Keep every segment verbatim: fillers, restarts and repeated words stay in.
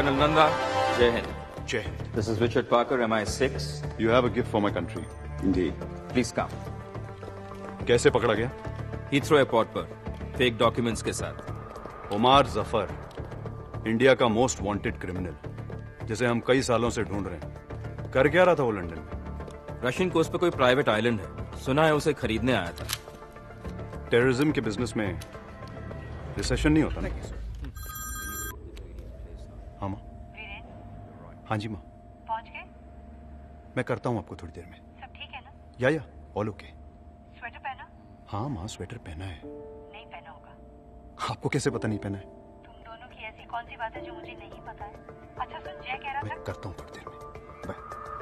Colonel Nanda, Jai Hind. Jai Hind. This is Richard Parker, M I six. You have a gift for my country. Indeed. Please come. कैसे पकड़ा गया? Heathrow Airport पर, fake documents के साथ. Umar Zafar, India का most wanted criminal, जिसे हम कई सालों से ढूंढ रहे हैं. कर क्या रहा था वो लंदन में? रशियन कोस्ट पे कोई प्राइवेट आइलैंड है. सुना है उसे खरीदने आया था. टेररिज्म के बिजनेस में रिसेशन नहीं होता ना? हाँ माँ. हाँ जी माँ. पहुंच गए? मैं करता हूँ आपको थोड़ी देर में. सब ठीक है ना? या या ऑल ओके. स्वेटर पहना? हाँ माँ, स्वेटर पहना है. नहीं पहना होगा. आपको कैसे पता नहीं पहना है? तुम दोनों की ऐसी कौन सी बात है जो मुझे नहीं पता है? अच्छा सुन, जय कह रहा था. मैं करता हूँ थोड़ी देर में. बाय.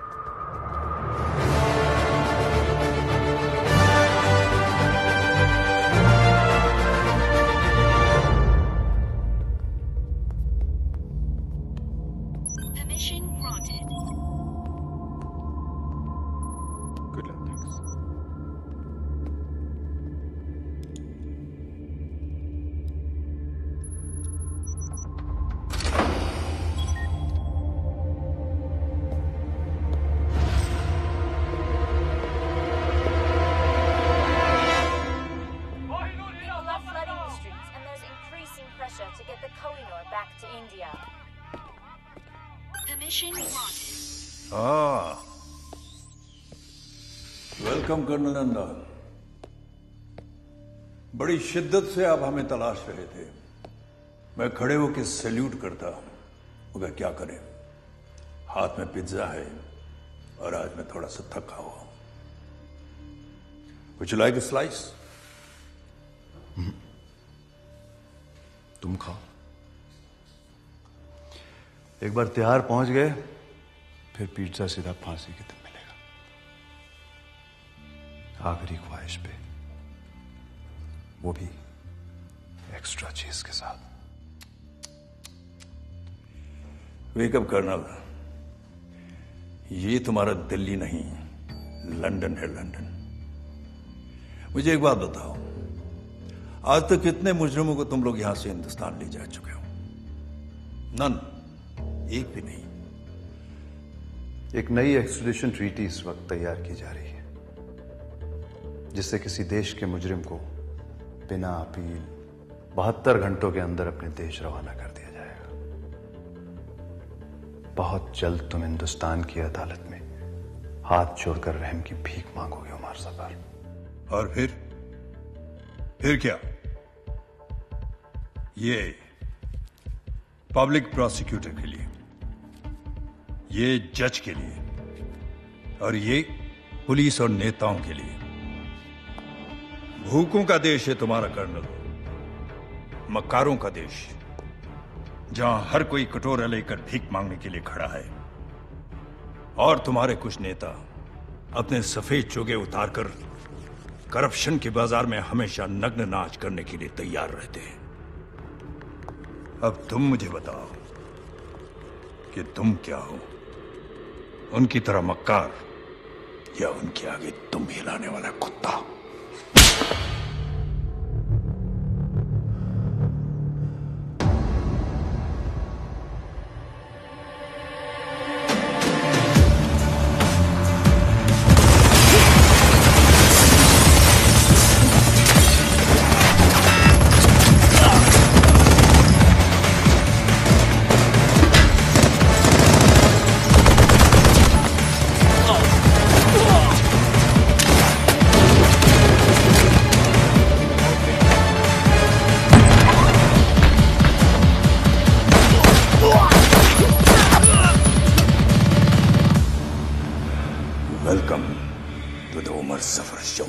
Welcome colonel Nanda. बड़ी शिद्दत से आप हमें तलाश रहे थे. मैं खड़े होकर सैल्यूट करता मगर क्या करें, हाथ में पिज्जा है और आज मैं थोड़ा सा थका हुआ हूं. Would you like a slice? तुम खाओ. एक बार तिहाड़ पहुंच गए फिर पिज्जा सीधा फांसी की तरफ मिलेगा. आखिरी ख्वाहिश पे, वो भी एक्स्ट्रा चीज के साथ. वेकअप कर्नल, ये तुम्हारा दिल्ली नहीं, लंदन है. लंदन. मुझे एक बात बताओ, आज तक कितने मुजरिमों को तुम लोग यहां से हिंदुस्तान ले जा चुके हो? नन. एक भी नहीं. एक नई एक्सट्रेडिशन ट्रीटी इस वक्त तैयार की जा रही है, जिससे किसी देश के मुजरिम को बिना अपील बहत्तर घंटों के अंदर अपने देश रवाना कर दिया जाएगा. बहुत जल्द तुम हिंदुस्तान की अदालत में हाथ जोड़कर रहम की भीख मांगोगे उमर जफर. और फिर फिर क्या? ये पब्लिक प्रोसिक्यूटर के लिए, ये जज के लिए और ये पुलिस और नेताओं के लिए. भूखों का देश है तुम्हारा कर्नल, मक्कारों का देश, जहां हर कोई कटोरा लेकर भीख मांगने के लिए खड़ा है. और तुम्हारे कुछ नेता अपने सफेद चोगे उतारकर करप्शन के बाजार में हमेशा नग्न नाच करने के लिए तैयार रहते हैं. अब तुम मुझे बताओ कि तुम क्या हो, उनकी तरह मक्कार या उनके आगे तुम हिलाने वाला कुत्ता? Welcome to the Umar Zafar Show.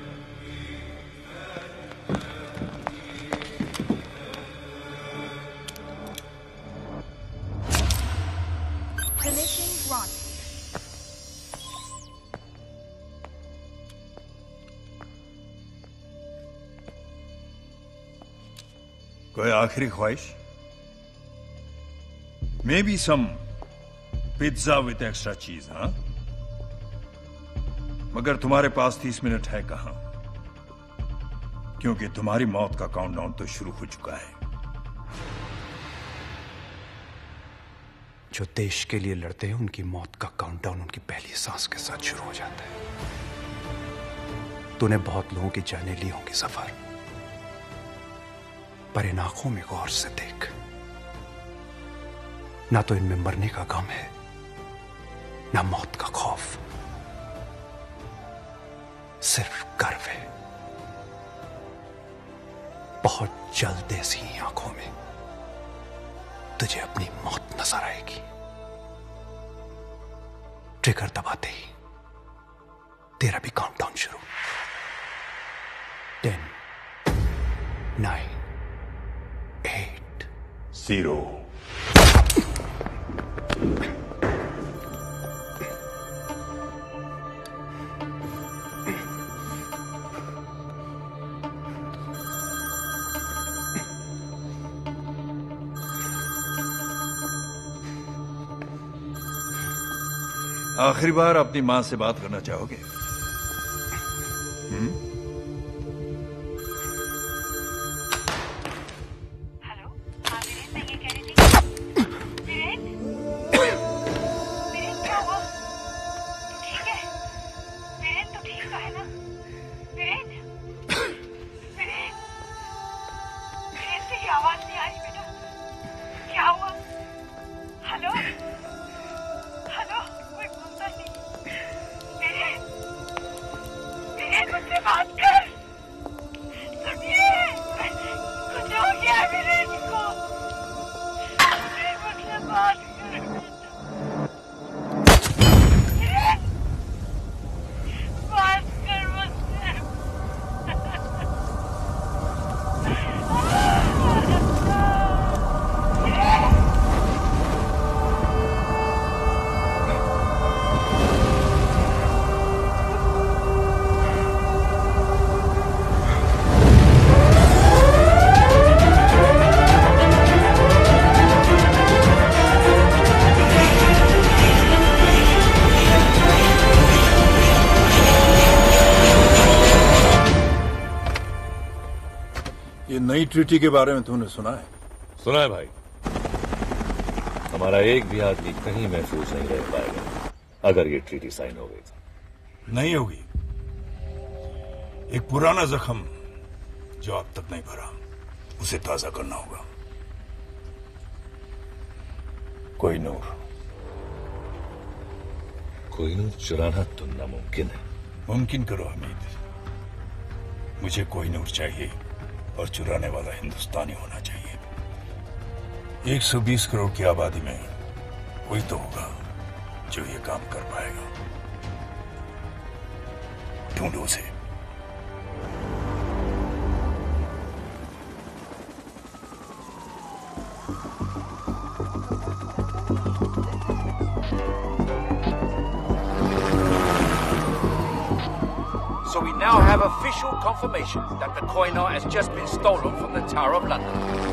Permission granted. कोई आखिरी ख्वाहिश? Maybe some pizza with extra cheese, हाँ? मगर तुम्हारे पास तीस मिनट है कहां? क्योंकि तुम्हारी मौत का काउंटडाउन तो शुरू हो चुका है. जो देश के लिए लड़ते हैं उनकी मौत का काउंटडाउन उनकी पहली सांस के साथ शुरू हो जाता है। तूने बहुत लोगों की जानें ली होंगी सफर, पर इन आंखों में गौर से देख। ना तो इनमें मरने का गम है, ना मौत का खौफ, सिर्फ गर्व है। बहुत जल्द ऐसी ही आंखों में तुझे अपनी मौत नजर आएगी। ट्रिगर दबाते ही तेरा भी काउंटडाउन शुरू। Ten, nine, eight, zero. आखिरी बार अपनी मां से बात करना चाहोगे? हम्म? हेलो, हाँ वीरेन, मैं ये कह रही थी। वीरेन, वीरेन क्या हुआ? तू ठीक है? वीरेन तू ठीक तो है ना? वीरेन, वीरेन, वीरेन तेरी आवाज नहीं आ रही बेटा। क्या हुआ? हेलो, हेलो, कोई बोलता नहीं। वीरेन, वीरेन मुझसे बात कर। सुनिए, कुछ हो गया वीरेन को। वीरेन मुझसे बात कर। वीरेन, बात कर मुझसे। ये नई ट्रीटी के बारे में तूने सुना है? सुना है भाई। हमारा एक भी आदमी कहीं महफूज नहीं रह पाएगा अगर ये ट्रीटी साइन हो गई। नहीं होगी। एक पुराना जख्म जो अब तक नहीं भरा, उसे ताजा करना होगा। कोहिनूर। कोहिनूर चुराना तो नामुमकिन है। मुमकिन करो हमीद। मुझे कोहिनूर चाहिए और चुराने वाला हिंदुस्तानी होना चाहिए। एक सौ बीस करोड़ की आबादी में कोई तो होगा जो ये काम कर पाएगा। ढूंढो उसे। So we now have official confirmation that the Koh-i-Noor has just been stolen from the Tower of London.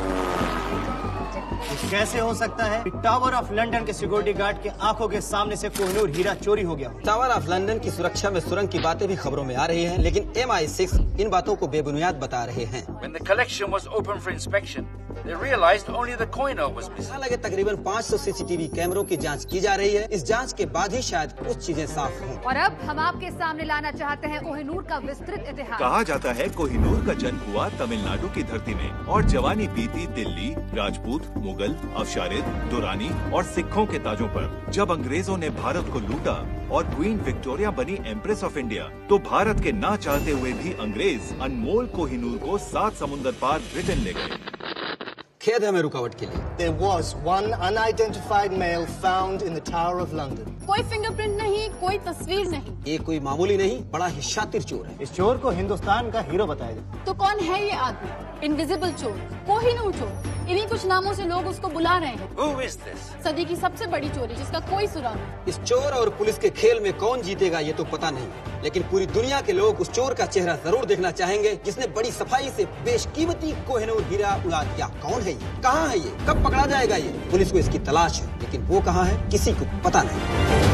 कैसे हो सकता है? टावर ऑफ लंदन के सिक्योरिटी गार्ड के आंखों के सामने से कोहिनूर हीरा चोरी हो गया। टावर ऑफ लंदन की सुरक्षा में सुरंग की बातें भी खबरों में आ रही हैं, लेकिन एम आई सिक्स इन बातों को बेबुनियाद बता रहे हैं। When the collection was open for inspection, they realized only the Koh-i-Noor was missing. हालांकि तकरीबन पाँच सौ सीसीटीवी कैमरों की जांच की जा रही है। इस जांच के बाद ही शायद कुछ चीजें साफ हों। और अब हम आपके सामने लाना चाहते हैं कोहिनूर का विस्तृत इतिहास। कहा जाता है कोहिनूर का जन्म हुआ तमिलनाडु की धरती में और जवानी बीती दिल्ली, राजपूत, मुगल, अफशारिद, दुरानी और सिखों के ताजों पर। जब अंग्रेजों ने भारत को लूटा और क्वीन विक्टोरिया बनी एम्प्रेस ऑफ इंडिया, तो भारत के ना चाहते हुए भी अंग्रेज अनमोल कोहिनूर को सात समुंदर पार ब्रिटेन ले गए। खेद है हमें रुकावट के लिए। There was one unidentified male found in the Tower of London. कोई फिंगरप्रिंट नहीं, कोई तस्वीर नहीं। ये कोई मामूली नहीं, बड़ा ही शातिर चोर है। इस चोर को हिंदुस्तान का हीरो बताया जाए। तो कौन है ये आदमी? इनविजिबल चोर, कोहिनूर चोर, इन्हीं कुछ नामों से लोग उसको बुला रहे हैं। Who is this? सदी की सबसे बड़ी चोरी जिसका कोई सुराग नहीं। इस चोर और पुलिस के खेल में कौन जीतेगा ये तो पता नहीं, लेकिन पूरी दुनिया के लोग उस चोर का चेहरा जरूर देखना चाहेंगे जिसने बड़ी सफाई से बेशकीमती कोहिनूर हीरा उड़ा दिया। कौन है ये? कहाँ है ये? कब पकड़ा जाएगा ये? पुलिस को इसकी तलाश है, लेकिन वो कहाँ है किसी को पता नहीं।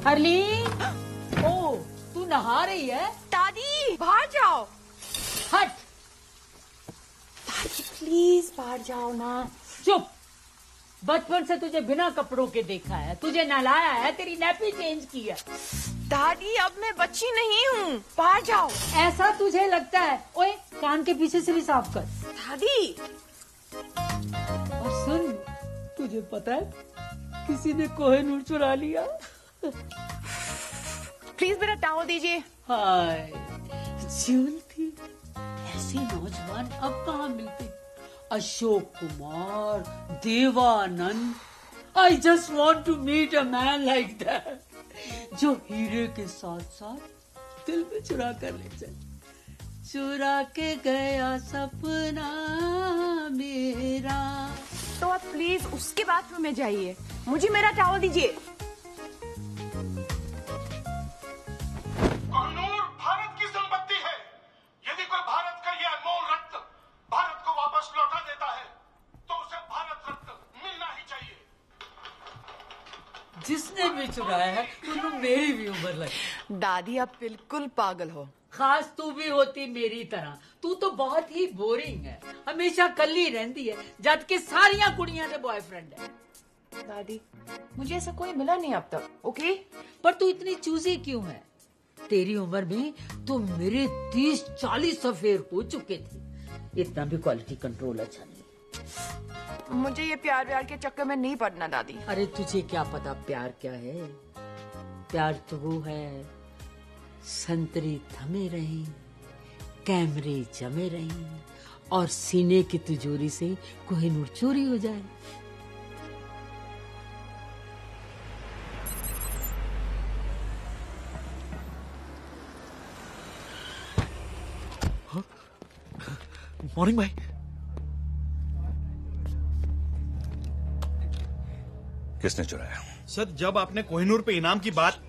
हरलीन, ओ तू नहा रही है? दादी बाहर जाओ। हट। दादी प्लीज बाहर जाओ ना। चुप। बचपन से तुझे बिना कपड़ों के देखा है, तुझे नहलाया है, तेरी नैपी चेंज की है। दादी अब मैं बच्ची नहीं हूँ, बाहर जाओ। ऐसा तुझे लगता है? ओए कान के पीछे से भी साफ कर। दादी। और सुन, तुझे पता है किसी ने कोहिनूर चुरा लिया। प्लीज मेरा टॉवल दीजिए। हाय ज्योति, ऐसे नौजवान अब कहाँ मिलते? Ashok Kumar, Devanand. I just want to meet a man like that, जो हीरे के साथ साथ दिल में चुरा कर ले जाए। चुरा के गया सपना मेरा। तो आप प्लीज उसके बाथरूम में जाइए, मुझे मेरा टॉवल दीजिए। कोहिनूर भारत की संपत्ति है। यदि कोई भारत का यह अनमोल रत्न भारत को वापस लौटा देता है तो उसे भारत रत्न मिलना ही चाहिए। जिसने भी चुराया है उन्होंने मेरी भी उम्र लगी। दादी आप बिल्कुल पागल हो। खास तू भी होती मेरी तरह। तू तो बहुत ही बोरिंग है, हमेशा कल्ली रहती है, जबकि सारियां कुड़ियां से बॉयफ्रेंड है। दादी मुझे ऐसा कोई मिला नहीं अब तक। ओके, पर तू इतनी चूजी क्यों है? तेरी उम्र में तो मेरे तीस चालीस अफेयर हो चुके थे। इतना भी क्वालिटी कंट्रोल अच्छा नहीं। मुझे ये प्यार व्यार के चक्कर में नहीं पड़ना दादी। अरे तुझे क्या पता प्यार क्या है? प्यार तो वो है, संतरे थमे रहे, कैमरे जमे रहे और सीने की तिजोरी से कोहिनूर चोरी हो जाए। मॉर्निंग भाई। किसने चुराया? सर जब आपने कोहिनूर पे इनाम की बात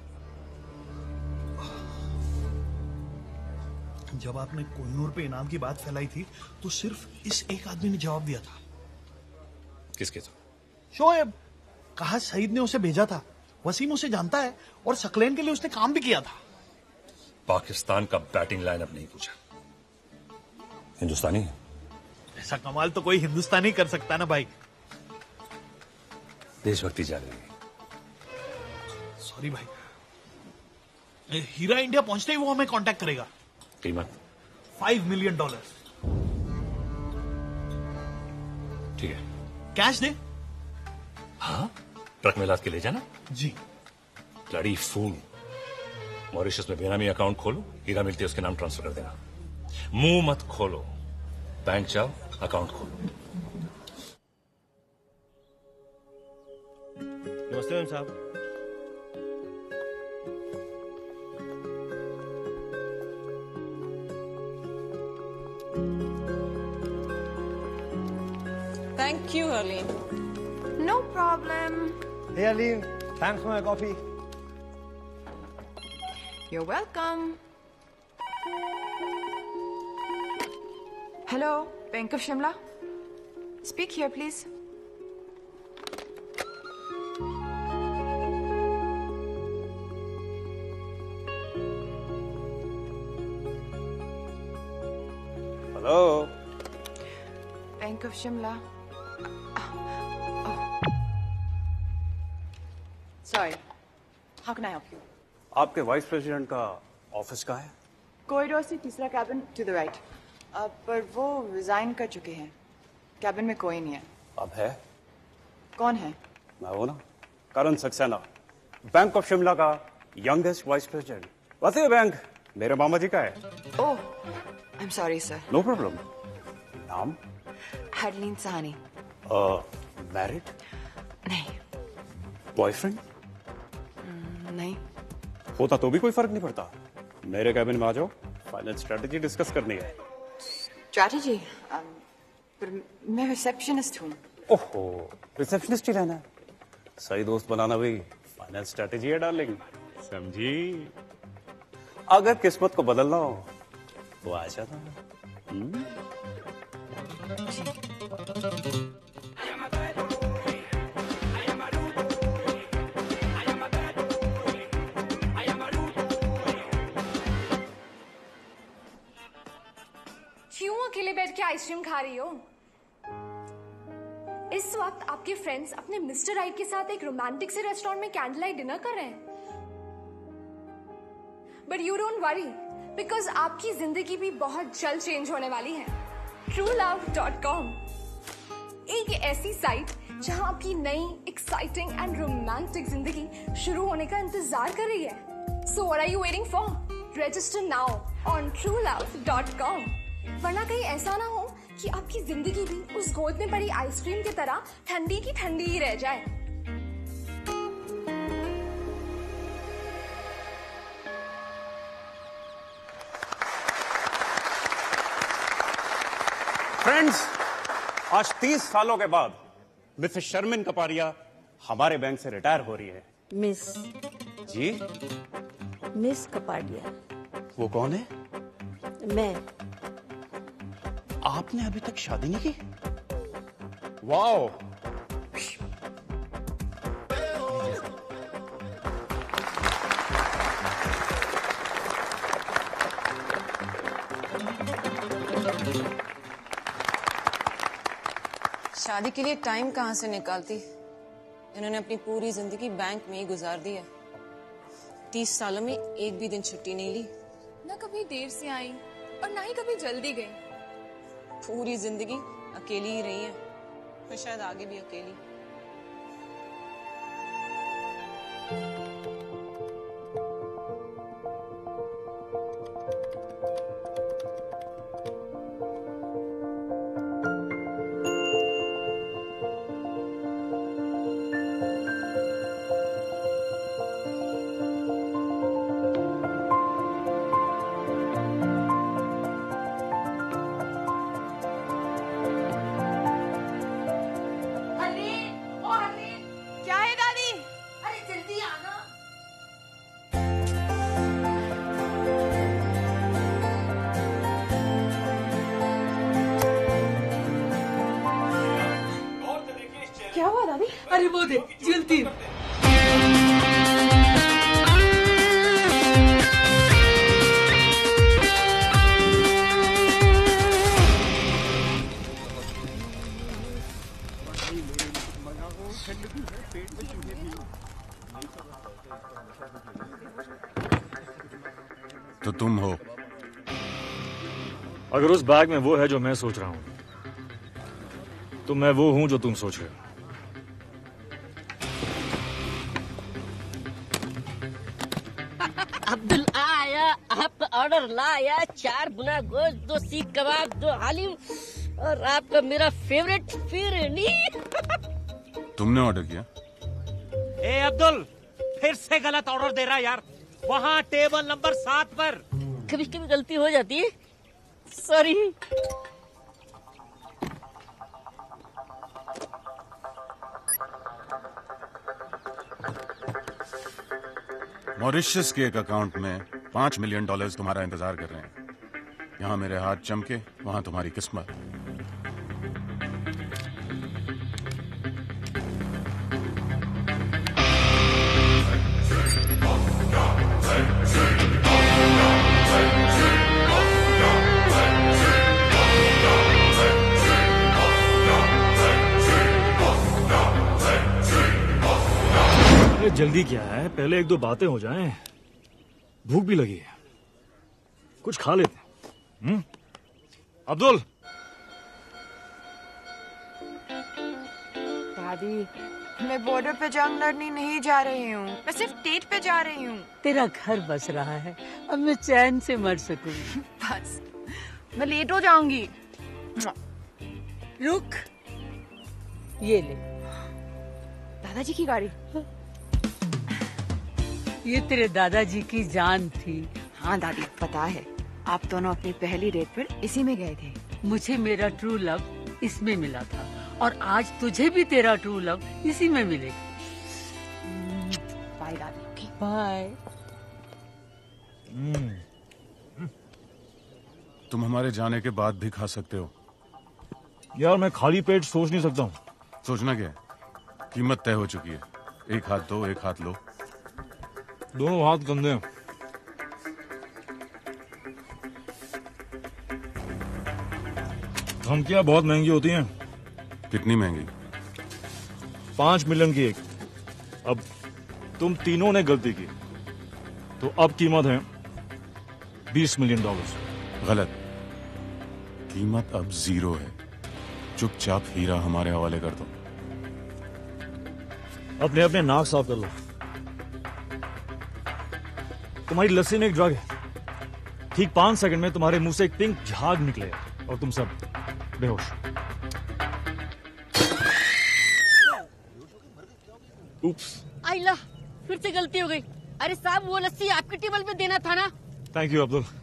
जब आपने कोहिनूर पे इनाम की बात फैलाई थी तो सिर्फ इस एक आदमी ने जवाब दिया था। किसके तो? शोएब। कहा सईद ने उसे भेजा था। वसीम उसे जानता है और सकलेन के लिए उसने काम भी किया था। पाकिस्तान का बैटिंग लाइनअप नहीं पूछा, हिंदुस्तानी है। ऐसा कमाल तो कोई हिंदुस्तानी कर सकता ना भाई। देशभक्ति जाग रही है। सॉरी भाई। हीरा इंडिया पहुंचते ही वो हमें कांटेक्ट करेगा। कीमत फाइव मिलियन डॉलर। ठीक है। कैश दे। हाँ, ट्रक में लाद के ले जाना। जी। Bloody fool. मॉरिशस में बेनामी अकाउंट खोलो, हीरा मिलती है उसके नाम ट्रांसफर कर देना। मुंह मत खोलो, बैंक जाओ, अकाउंट खोलो। नमस्ते मैम साहब। Thank you, Arlene. No problem. Hey Arlene, thanks for my coffee. You're welcome. Hello, Bank of Shimla. Speak here, please. Hello. Bank of Shimla. Sorry. How can I help you? आपके vice president का office कहाँ है? Corridor से तीसरा cabin to the right. अब पर वो resign कर चुके हैं। कैबिन में कोई नहीं है। अब है? कौन है? मैं वो ना, करण सक्सेना, बैंक ऑफ शिमला का यंगेस्ट वाइस प्रेसिडेंट। वैसे बैंक मेरे मामा जी का है। Oh, I am sorry sir. No problem. नाम? हरलीन सहानी। मैरिड? नहीं। बॉयफ्रेंड? नहीं। होता तो भी कोई फर्क नहीं पड़ता। मेरे कैबिन में आ जाओ, फाइनेंस स्ट्रेटेजी डिस्कस करनी है। स्ट्रेटेजी? पर मैं रिसेप्शनिस्ट हूँ। ओहो, रिसेप्शनिस्ट ही रहना है। सही दोस्त बनाना भी फाइनेंस स्ट्रेटेजी है डार्लिंग, समझी? अगर किस्मत को बदलना हो तो आ जाना। हम्म? अकेले बैठ के आइसक्रीम खा रही हो? इस वक्त आपके फ्रेंड्स अपने मिस्टर राइट के साथ एक रोमांटिक से रेस्टोरेंट में कैंडल लाइट डिनर कर रहे हैं। But you don't worry, because आपकी जिंदगी भी बहुत जल्द चेंज होने वाली है। ट्रू लव डॉट कॉम एक ऐसी साइट जहां आपकी नई एक्साइटिंग एंड रोमांटिक जिंदगी शुरू होने का इंतजार कर रही है। So what are you waiting for? Register now on true love dot com. वरना कहीं ऐसा ना हो कि आपकी जिंदगी भी उस गोद में पड़ी आइसक्रीम की तरह ठंडी की ठंडी ही रह जाए। फ्रेंड्स, आज तीस सालों के बाद मिसेस शर्मिन कपारिया हमारे बैंक से रिटायर हो रही है। मिस जी? मिस कपाडिया। वो कौन है? मैं। आपने अभी तक शादी नहीं की? वाओ! शादी के लिए टाइम कहाँ से निकालती? इन्होंने अपनी पूरी जिंदगी बैंक में ही गुजार दी है। तीस सालों में एक भी दिन छुट्टी नहीं ली। ना कभी देर से आई और ना ही कभी जल्दी गई। पूरी जिंदगी अकेली ही रही है और शायद आगे भी अकेली। क्या हुआ दादी? अरे वो देख जलती। तो तुम हो? अगर उस बैग में वो है जो मैं सोच रहा हूं, तो मैं वो हूं जो तुम सोच रहे हो। अब्दुल आया, आपका ऑर्डर लाया। चार गुना गोश्त, दो सीख कबाब, दो हालिम और आपका मेरा फेवरेट फिरनी। तुमने ऑर्डर किया? ए अब्दुल, फिर से गलत ऑर्डर दे रहा है यार। वहाँ टेबल नंबर सात पर। कभी कभी गलती हो जाती है, सॉरी। मॉरिशस के एक अकाउंट में पांच मिलियन डॉलर्स तुम्हारा इंतजार कर रहे हैं। यहाँ मेरे हाथ चमके, वहां तुम्हारी किस्मत। जल्दी क्या है, पहले एक दो बातें हो जाएं। भूख भी लगी है, कुछ खा लेते हैं। हम्म? अब्दुल। दादी, मैं बॉर्डर पे जंग लड़ने नहीं जा रही हूँ, मैं सिर्फ डेट पे जा रही हूँ। तेरा घर बस रहा है, अब मैं चैन से मर सकूं। बस, मैं लेट हो जाऊंगी। रुक, ये ले। दादाजी की गाड़ी। ये तेरे दादाजी की जान थी। हाँ दादी, पता है। आप दोनों अपनी पहली डेट पर इसी में गए थे। मुझे मेरा ट्रू लव इसमें मिला था और आज तुझे भी तेरा ट्रू लव इसी में मिलेगा। बाय दादी। बाय। तुम हमारे जाने के बाद भी खा सकते हो। यार मैं खाली पेट सोच नहीं सकता हूँ। सोचना क्या है? कीमत तय हो चुकी है। एक हाथ दो, एक हाथ लो। दोनों हाथ गंदे हैं। धमकियां बहुत महंगी होती हैं। कितनी महंगी? पांच मिलियन की एक। अब तुम तीनों ने गलती की तो अब कीमत है बीस मिलियन डॉलर। गलत। कीमत अब जीरो है। चुपचाप हीरा हमारे हवाले कर दो। अपने अपने नाक साफ कर लो। तुम्हारी लस्सी में एक ड्रग है। ठीक पांच सेकंड में तुम्हारे मुंह से एक पिंक झाग निकलेगा और तुम सब बेहोश। उप्स। आइला, फिर से गलती हो गई। अरे साहब, वो लस्सी आपके टेबल पे देना था ना। Thank you Abdul.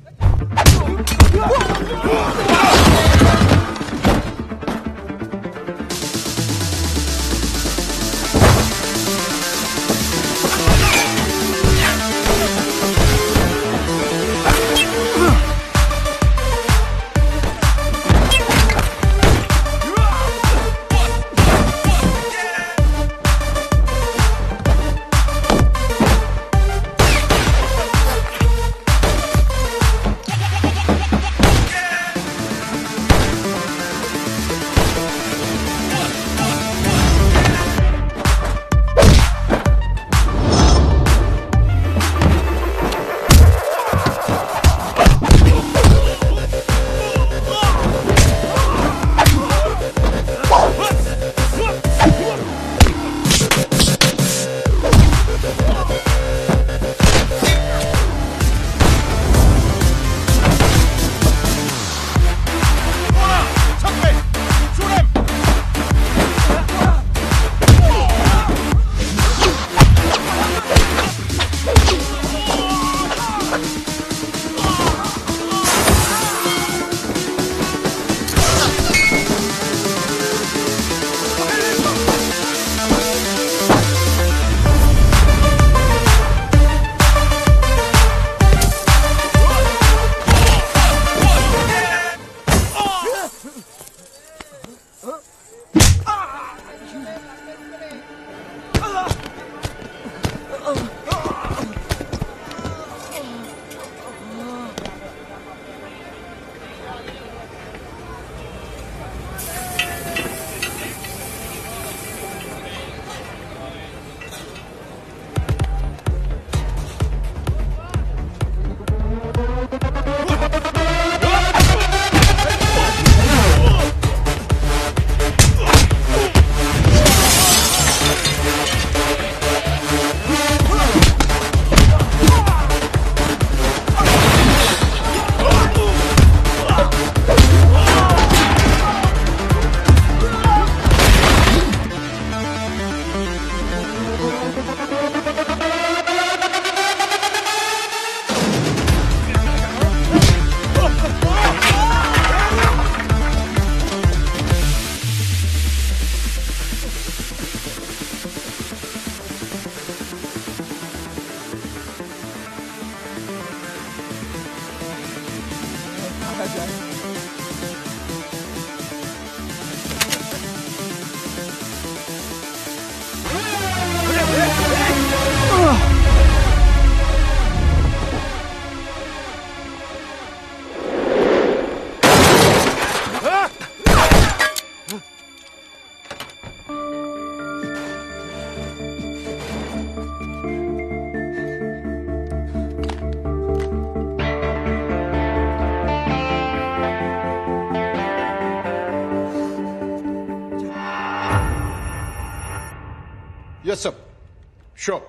Yes sir, sure.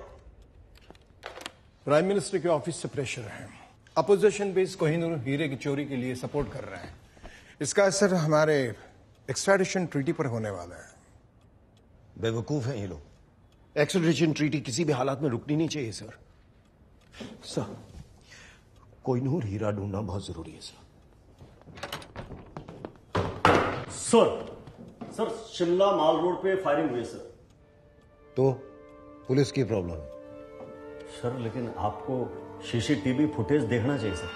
Prime minister के ऑफिस से प्रेशर है। अपोजिशन बेस कोहिनूर हीरे की चोरी के लिए सपोर्ट कर रहे हैं। इसका असर हमारे एक्सट्राडिशन ट्रीटी पर होने वाला है। बेवकूफ हैं ये लोग। एक्सट्राडिशन ट्रीटी किसी भी हालात में रुकनी नहीं चाहिए सर। सर, कोहिनूर हीरा ढूंढना बहुत जरूरी है sir. Sir sir Shimla mall road पे फायरिंग हुई सर। तो पुलिस की प्रॉब्लम है सर, लेकिन आपको सीसीटीवी फुटेज देखना चाहिए sir.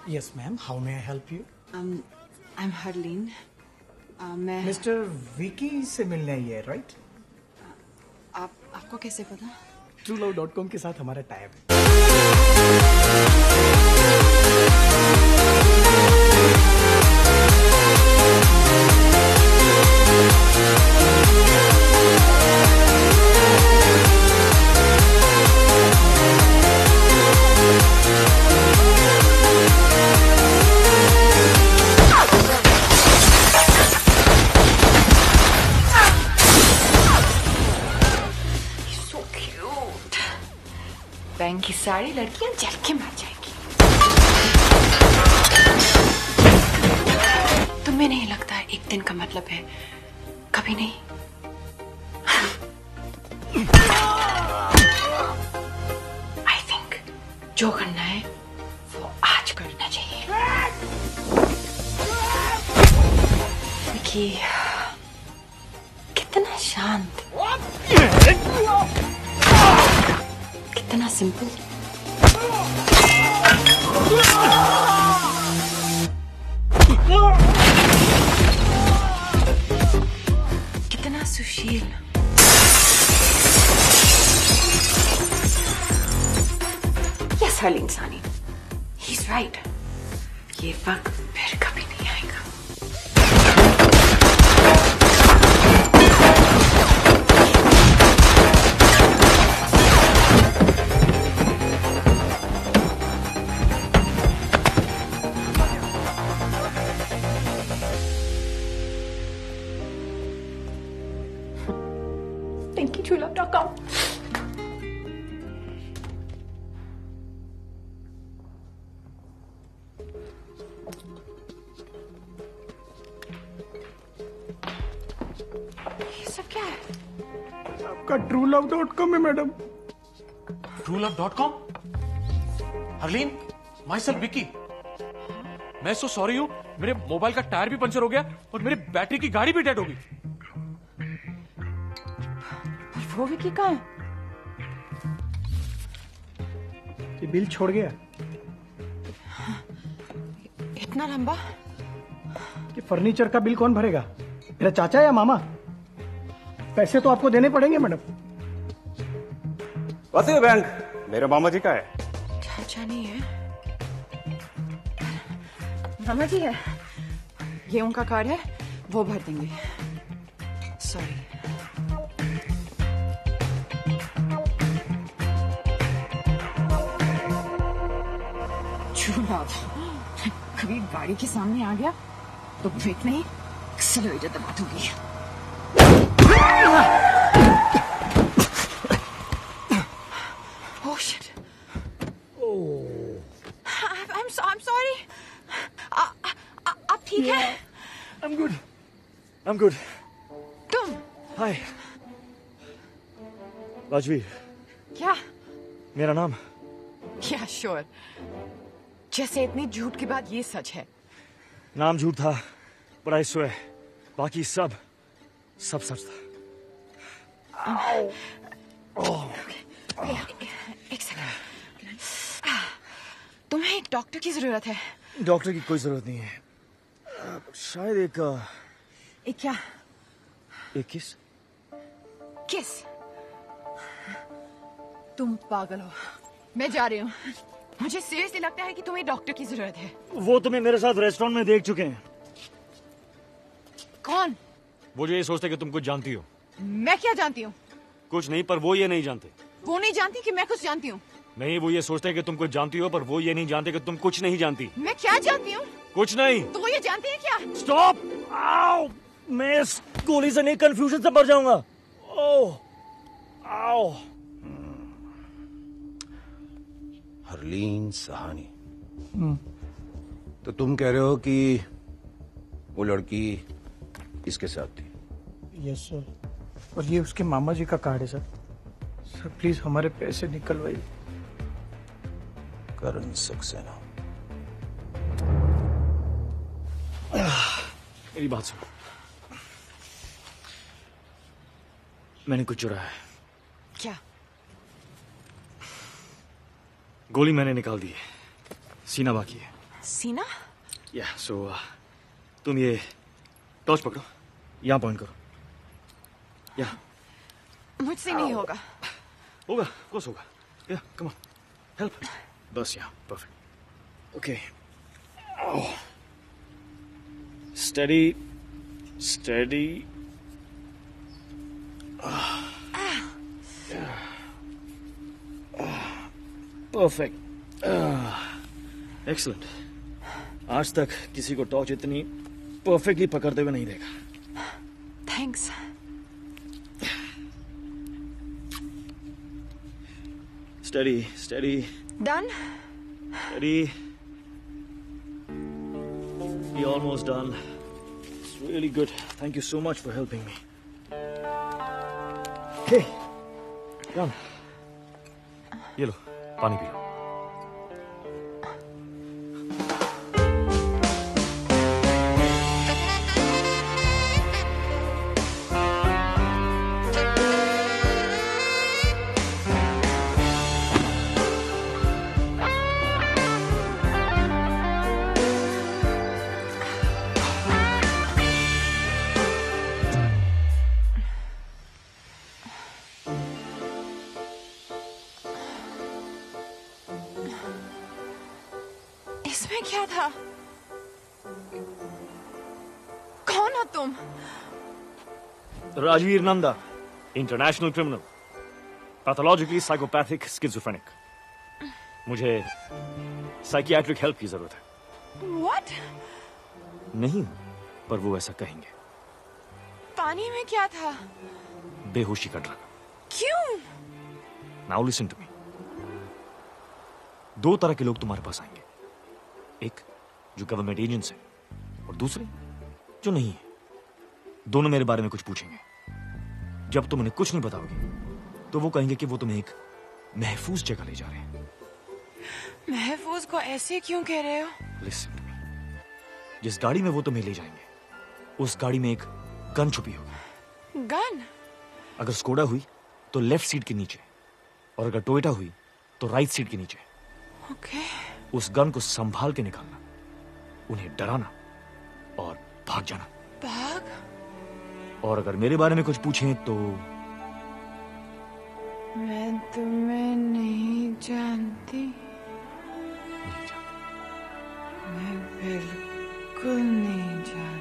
Yes ma'am, how may I help you? I am Harleen. मैं मिस्टर विकी से मिलने आई है, राइट? आप आपको कैसे पता? ट्रू लव डॉट कॉम के साथ हमारा टाइप है। बैंक की सारी लड़कियां जल के मर जाएंगी। तुम्हें नहीं लगता एक दिन का मतलब है कभी नहीं? आई थिंक जो करना है वो आज करना चाहिए। विकी कितना शांत, कितना सिंपल। कितना सुशील। यस हरलीन सानी, ही इज राइट। ये वक्त फिर कभी नहीं आएगा। Thank you, true love dot com. ये सब क्या है? आपका ट्रू लव डॉट कॉम है madam. True love dot com? Harleen, myself Vicky. मैं सो सॉरी हूँ, मेरे मोबाइल का टायर भी पंचर हो गया और मेरी बैटरी की गाड़ी भी डेड हो गई। वो विकी कहाँ है? ये बिल छोड़ गया। इतना लंबा? कि फर्नीचर का बिल कौन भरेगा, मेरा चाचा या मामा? पैसे तो आपको देने पड़ेंगे मैडम। वैसे बैंक मेरे मामा जी का है। चाचा नहीं है, मामा जी है। ये उनका कार्ड है, वो भर देंगे। सॉरी। कभी गाड़ी के सामने आ गया तो ब्रेक नहीं, एक्सेलरेटर दबा दूंगी। Oh shit! Oh. I'm so I'm sorry. आप ठीक हैं? I'm good. I'm good. तुम? Hi. राजवीर। क्या? मेरा नाम? Yeah, sure. जैसे इतनी झूठ के बाद ये सच है। नाम झूठ था, but I swear, बाकी सब सब सच था। एक सेकंड, तुम्हें एक डॉक्टर की जरूरत है। डॉक्टर की कोई जरूरत नहीं है, शायद एक एक क्या? एक किस। किस? तुम पागल हो। मैं जा रही हूँ। मुझे सीरियसली लगता है कि तुम्हें डॉक्टर की जरूरत है। वो तुम्हें मेरे साथ रेस्टोरेंट में देख चुके हैं। कौन? वो जो ये सोचते कि तुम कुछ जानती हो। मैं क्या जानती हूँ? कुछ नहीं, पर वो ये नहीं जानते। वो नहीं जानती कि मैं कुछ जानती हूँ। नहीं, वो ये सोचते हैं कि तुम कुछ जानती हो, पर वो ये नहीं जानते कि तुम कुछ नहीं जानती। मैं क्या जानती हूँ? कुछ नहीं। तो वो ये जानती है क्या? स्टॉप! आओ! मैं इस गोली से नहीं, कंफ्यूजन से मर जाऊंगा। ओह! आओ! हरलीन सहानी। तो तुम कह रहे हो कि वो लड़की इसके साथ थी? यस सर, और ये उसके मामा जी का कार्ड है सर। सर प्लीज हमारे पैसे निकलवाइए। करण सक्सेना। मेरी बात सुनो, मैंने कुछ चुराया है। क्या? गोली मैंने निकाल दी है, सीना बाकी है। सीना? या सो तुम ये टॉर्च पकड़ो, यहाँ पॉइंट करो। या मुझसे नहीं होगा। होगा, ऑफ कोर्स होगा। या कम ऑन, हेल्प। बस यहाँ, perfect. Okay, study study. Perfect, excellent. आज तक किसी को टॉर्च इतनी परफेक्टली पकड़ते हुए नहीं देखा। Thanks. Study study done. Study. You're almost done. It's really good. Thank you so much for helping me. Hey, come. ये लो, पानी पी लो। इसमें क्या था? कौन हो तुम? Rajveer Nanda, international criminal, pathologically psychopathic schizophrenic. मुझे साइकियाट्रिक हेल्प की जरूरत है। What? नहीं, पर वो ऐसा कहेंगे। पानी में क्या था? बेहोशी का ड्रग। क्यों? Now listen to me. दो तरह के लोग तुम्हारे पास आएंगे, एक जो गवर्नमेंट एजेंट्स हैं और दूसरे जो नहीं है। दोनों मेरे बारे में कुछ पूछेंगे। जब तुम उन्हें कुछ नहीं बताओगे तो वो कहेंगे कि वो तुम्हें एक महफूज जगह ले जा रहे हैं। महफूज को ऐसे क्यों कह रहे हो? Listen to me. जिस गाड़ी में वो तुम्हें ले जाएंगे उस गाड़ी में एक गन छुपी होगी। गन? अगर स्कोडा हुई तो लेफ्ट सीट के नीचे, और अगर टोयोटा हुई तो राइट सीट के नीचे। ओके। उस गन को संभाल के निकालना, उन्हें डराना और भाग जाना। भाग? और अगर मेरे बारे में कुछ पूछें तो मैं तुम्हें नहीं जानती। नहीं जानती। मैं बिल्कुल नहीं जानती।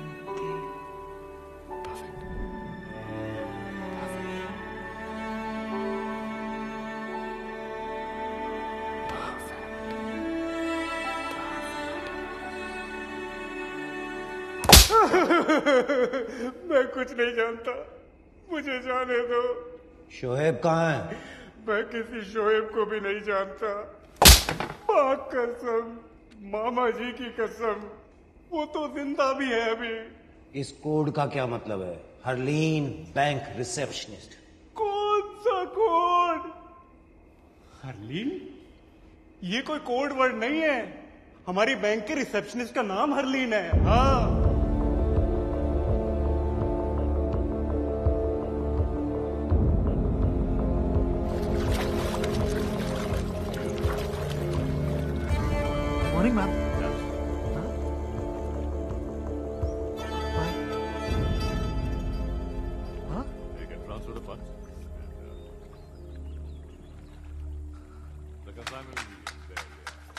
मैं कुछ नहीं जानता, मुझे जाने दो। शोएब कहाँ है? मैं किसी शोएब को भी नहीं जानता। पाक कसम, मामा जी की कसम, वो तो जिंदा भी है अभी। इस कोड का क्या मतलब है? Harleen bank receptionist. कौन सा कोड? हरलीन? ये कोई कोड वर्ड नहीं है। हमारी बैंक के रिसेप्शनिस्ट का नाम हरलीन है। हाँ। Morning ma'am. You can transfer the funds. The consignment will be there.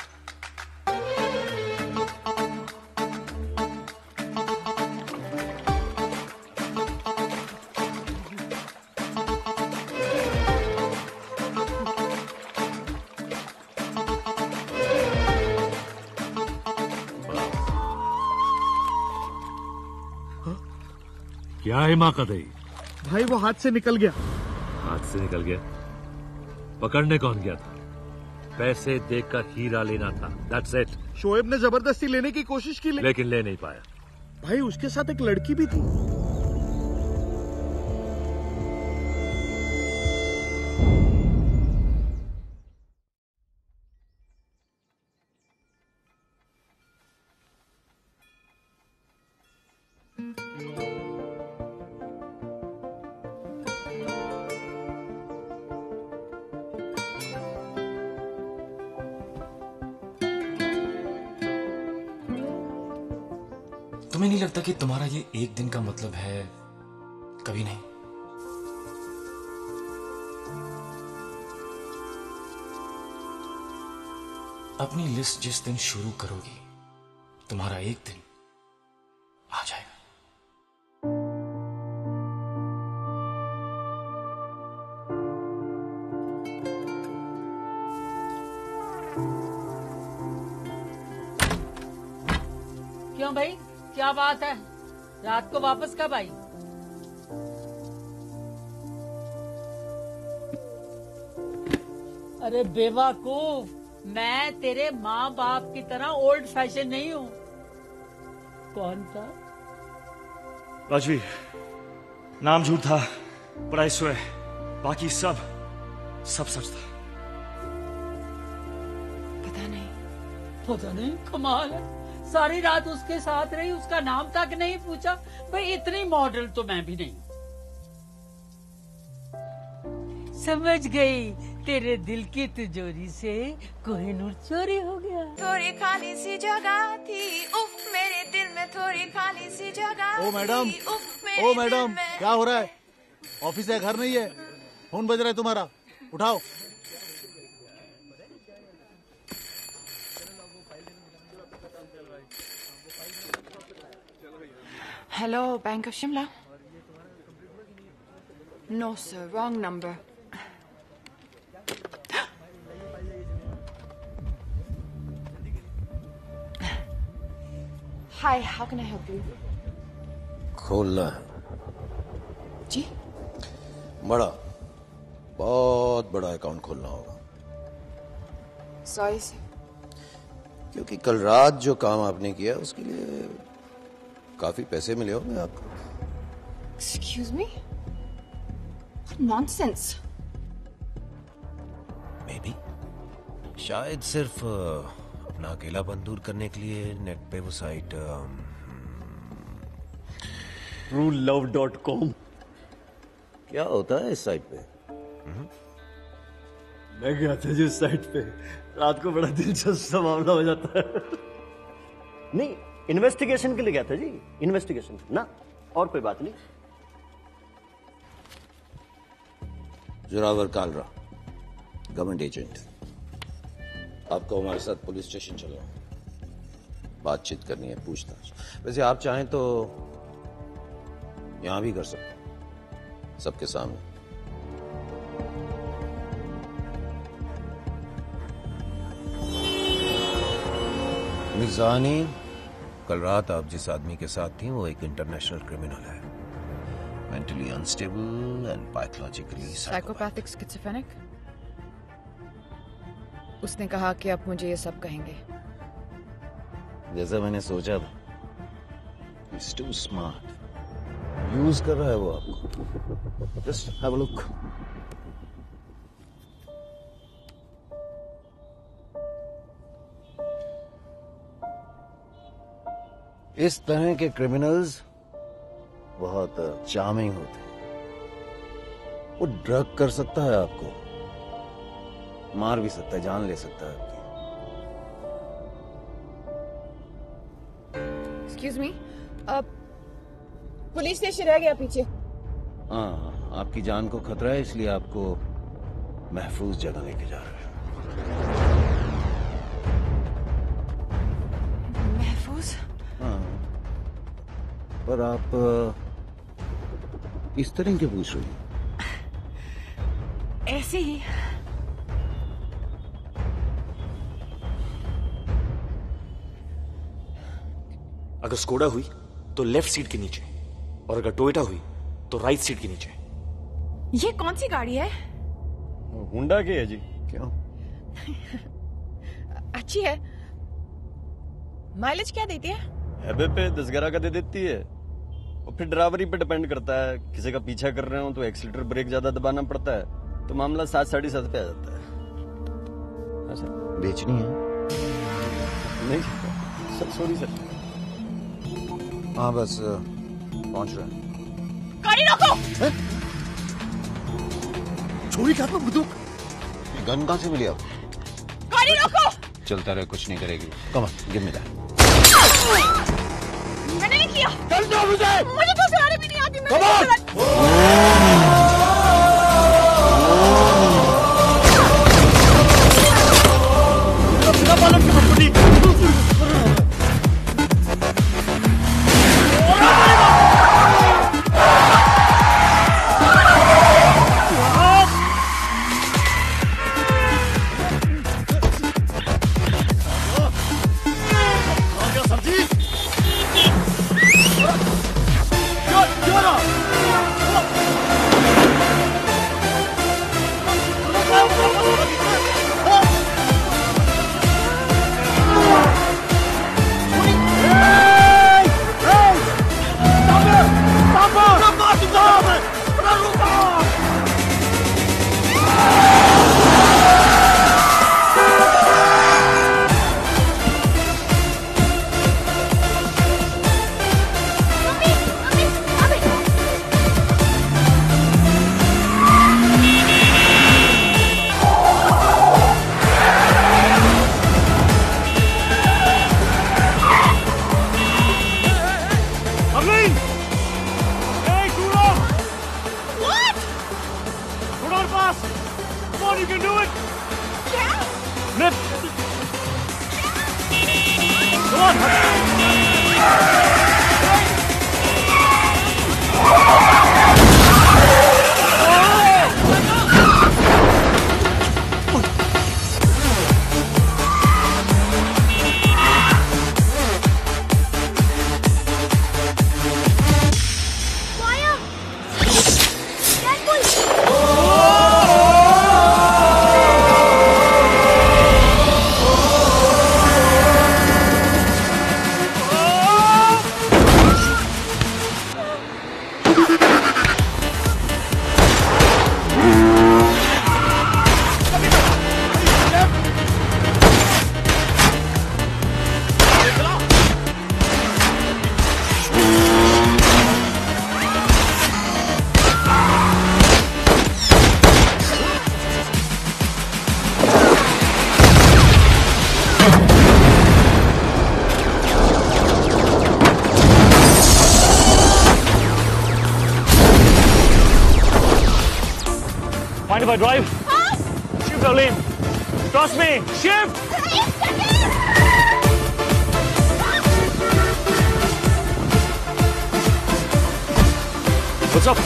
क्या है माँ कदई? भाई वो हाथ से निकल गया। हाथ से निकल गया? पकड़ने कौन गया था? पैसे देकर हीरा लेना था। That's it. शोएब ने जबरदस्ती लेने की कोशिश की, ले... लेकिन ले नहीं पाया। भाई उसके साथ एक लड़की भी थी। तुम्हें नहीं लगता कि तुम्हारा ये एक दिन का मतलब है कभी नहीं? अपनी लिस्ट जिस दिन शुरू करोगी तुम्हारा एक दिन आ जाएगा। क्यों भाई, क्या बात है? रात को वापस कब आई? अरे बेवकूफ, मैं तेरे माँ बाप की तरह ओल्ड फैशन नहीं हूँ। कौन था? राजवीर, नाम झूठ था, पर आई स्वेयर बाकी सब सब सच था। पता नहीं पता नहीं कमाल है, सारी रात उसके साथ रही, उसका नाम तक नहीं पूछा। भाई इतनी मॉडल तो मैं भी नहीं। समझ गई, तेरे दिल की तिजोरी से कोहिनूर चोरी हो गया। थोड़ी खाली सी जगह थी, उफ मेरे दिल में थोड़ी खाली सी जगह। ओ मैडम, थी, उफ मेरे ओ दिल मैडम, में। क्या हो रहा है? ऑफिस है, घर नहीं है? फोन बज रहा है तुम्हारा, उठाओ। Hello, Bank of Shimla. No, sir, wrong number. Hi, how can I help you? खोलना है जी? बड़ा, बहुत बड़ा अकाउंट खोलना होगा। Sorry, sir. क्योंकि कल रात जो काम आपने किया उसके लिए काफी पैसे मिले होंगे आपको। Excuse me? What nonsense. Maybe. शायद सिर्फ अ, अपना अकेलापन दूर करने के लिए नेट पे वो site true love dot com. क्या होता है इस साइट पे? मैं गया था जिस साइट पे, रात को बड़ा दिलचस्प सा मामला हो जाता है। नहीं, इन्वेस्टिगेशन के लिए गया था जी, इन्वेस्टिगेशन ना, और कोई बात नहीं। Zoravar Kalra, government agent. आपको हमारे साथ पुलिस स्टेशन चलो, बातचीत करनी है, पूछताछ। वैसे आप चाहें तो यहां भी कर सकते हैं, सबके सामने। मिर्जानी, कल रात आप जिस आदमी के साथ थी वो एक इंटरनेशनल क्रिमिनल है, mentally unstable and pathologically Psychopathic schizophrenic? उसने कहा कि आप मुझे ये सब कहेंगे। जैसा मैंने सोचा था। He's too smart. यूज कर रहा है वो आपको। Just have a look. इस तरह के क्रिमिनल्स बहुत चार्मिंग होते हैं। वो ड्रग कर सकता है आपको, मार भी सकता है, जान ले सकता है आपकी। Excuse me, अब पुलिस स्टेशन रह गया पीछे। हाँ, आपकी जान को खतरा है, इसलिए आपको महफूज जगह लेके जा रहे हैं। महफूज? हाँ, पर आप इस तरह के पूछ रही हैं? ऐसे ही। अगर स्कोडा हुई तो लेफ्ट सीट के नीचे, और अगर टोयोटा हुई तो राइट सीट के नीचे। ये कौन सी गाड़ी है? हुंडा की है जी। क्यों? अच्छी है। माइलेज क्या देती है? हैबे पे दस ग्यारह का दे देती है, और फिर ड्राइवरी पे डिपेंड करता है। किसी का पीछा कर रहे हो तो एक्सीलेटर ब्रेक ज्यादा दबाना पड़ता है, तो मामला सात साढ़े सात पे आ जाता है। अच्छा, बेचनी है? नहीं सर, सॉरी सर। हाँ बस पहुंच रहे हैं। गाड़ी रोको! छोरी क्या आपको बंदूक? गन कहाँ से मिली आपको? गाड़ी रोको! चलता रहे, कुछ नहीं करेगी। Come on, give me that. मैंने नहीं किया। चल दो मुझे। मुझे तो चलाने भी नहीं आती। Come on! Mind if I drive? Shift, Arlene. Trust me. Shift. What's up?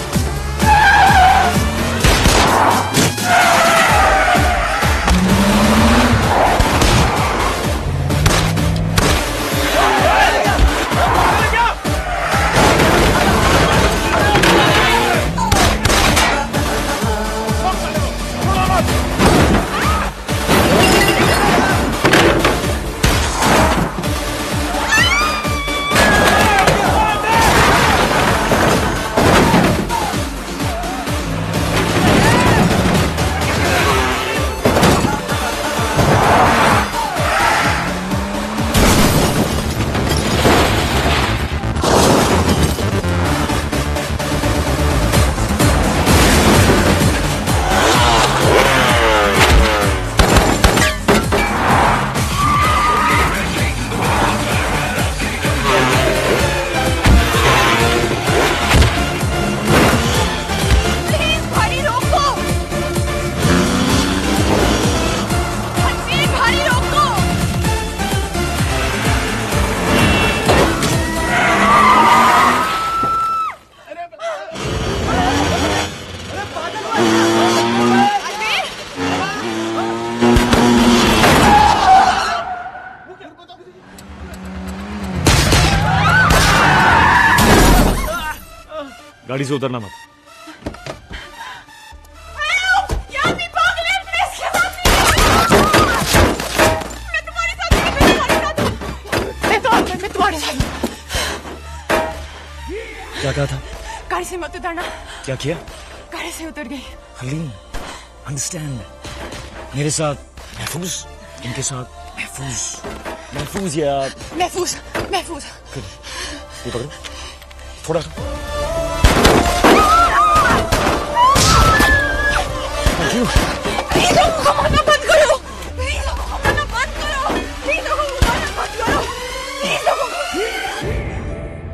गाड़ी से उतरना मत। क्या कहा था? गाड़ी से मत उतरना। क्या किया? गाड़ी से उतर गई। हरलीन, अंडरस्टैंड। मेरे साथ महफूज, इनके साथ महफूज। महफूज यार। महफूज, महफूज। फिर ये पकड़ो, थोड़ा सा। Thank you. प्लीज लोगों को मारना बंद करो। प्लीज लोगों को मारना बंद करो। प्लीज लोगों को मारना बंद करो। प्लीज लोगों को।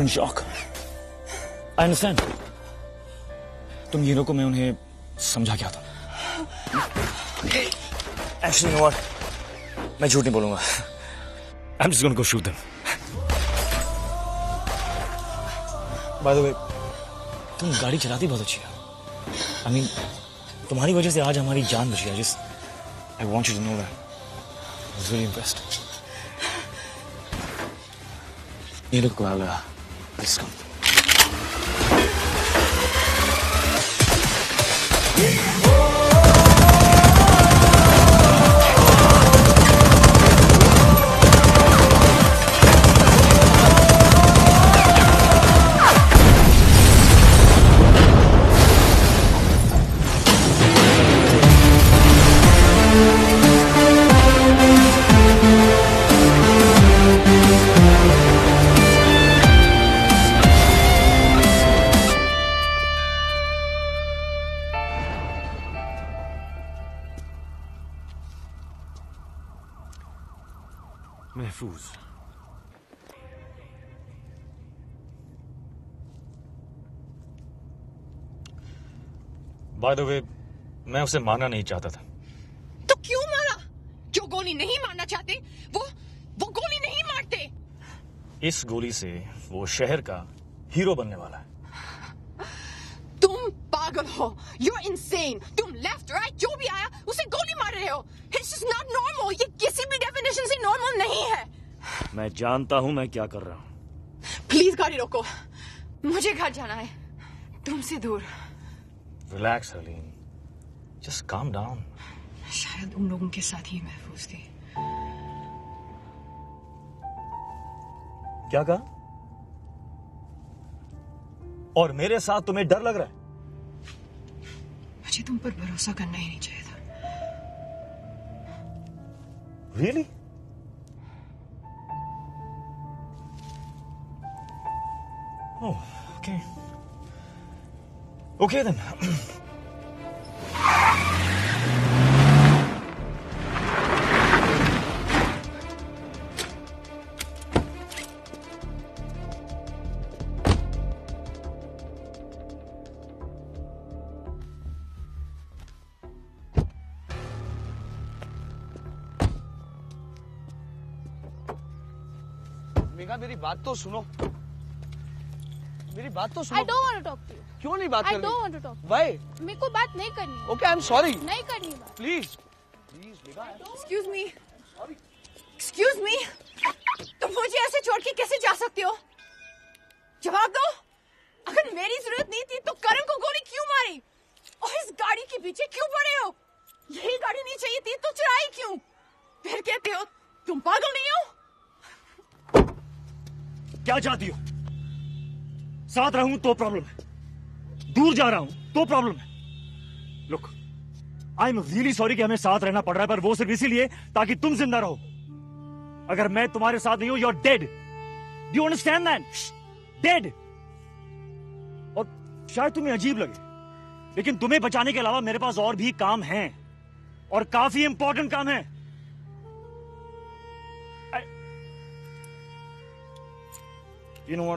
In shock. I understand. तुम ये को मैं उन्हें समझा क्या था। एक्चुअली नो व्हाट, मैं झूठ नहीं बोलूंगा। I am just going to go shoot them. By the way, तुम गाड़ी चलाती बहुत अच्छी है। आई I मीन mean, तुम्हारी वजह से आज हमारी जान बची है। Just I want you to know that. I was really impressed. ये लोग को आ गया। Let's go. महफूज। बाय द वे, मैं उसे मारना नहीं चाहता था। तो क्यों मारा? जो गोली नहीं मारना चाहते वो वो गोली नहीं मारते। इस गोली से वो शहर का हीरो बनने वाला है। तुम पागल हो। You're insane. तुम लेफ्ट राइट जो भी आया उसे गोली मार रहे हो। It's just not normal. ये किसी भी डेफिनेशन से नॉर्मल नहीं है। मैं जानता हूं मैं क्या कर रहा हूं। प्लीज गाड़ी रोको, मुझे घर जाना है तुमसे दूर। Relax Harleen, just calm down. शायद उन लोगों के साथ ही महफूज थी। क्या कहा? और मेरे साथ तुम्हें डर लग रहा है? मुझे तुम पर भरोसा करना ही नहीं चाहिए था। Really? Oh, okay. Okay then. Megha, मेरी बात तो सुनो। मेरी बात तो सुनो। I don't want to talk to you. क्यों नहीं बात I करनी? don't want to talk. Why? मेरे को बात नहीं करनी है। Okay, I'm sorry. नहीं करनी बात। Please. Please, Megha. Excuse me. Excuse me. तुम मुझे ऐसे छोड़ के कैसे जा सकते हो? जवाब दो। अगर मेरी जरूरत नहीं थी तो करण को गोली क्यों मारी? और इस गाड़ी के पीछे क्यों पड़े हो? यही गाड़ी नहीं चाहिए थी तो चुराई क्यों? फिर कहते हो तुम पागल नहीं हो? क्या चाहती हो? साथ रहूं तो प्रॉब्लम है, दूर जा रहा हूं तो प्रॉब्लम है। Look, I am really sorry कि हमें साथ रहना पड़ रहा है, पर वो सिर्फ इसीलिए ताकि तुम जिंदा रहो। अगर मैं तुम्हारे साथ नहीं हूं, you are dead. Do you understand that? Dead. और शायद तुम्हें अजीब लगे, लेकिन तुम्हें बचाने के अलावा मेरे पास और भी काम हैं, और काफी इंपॉर्टेंट काम है। You know what?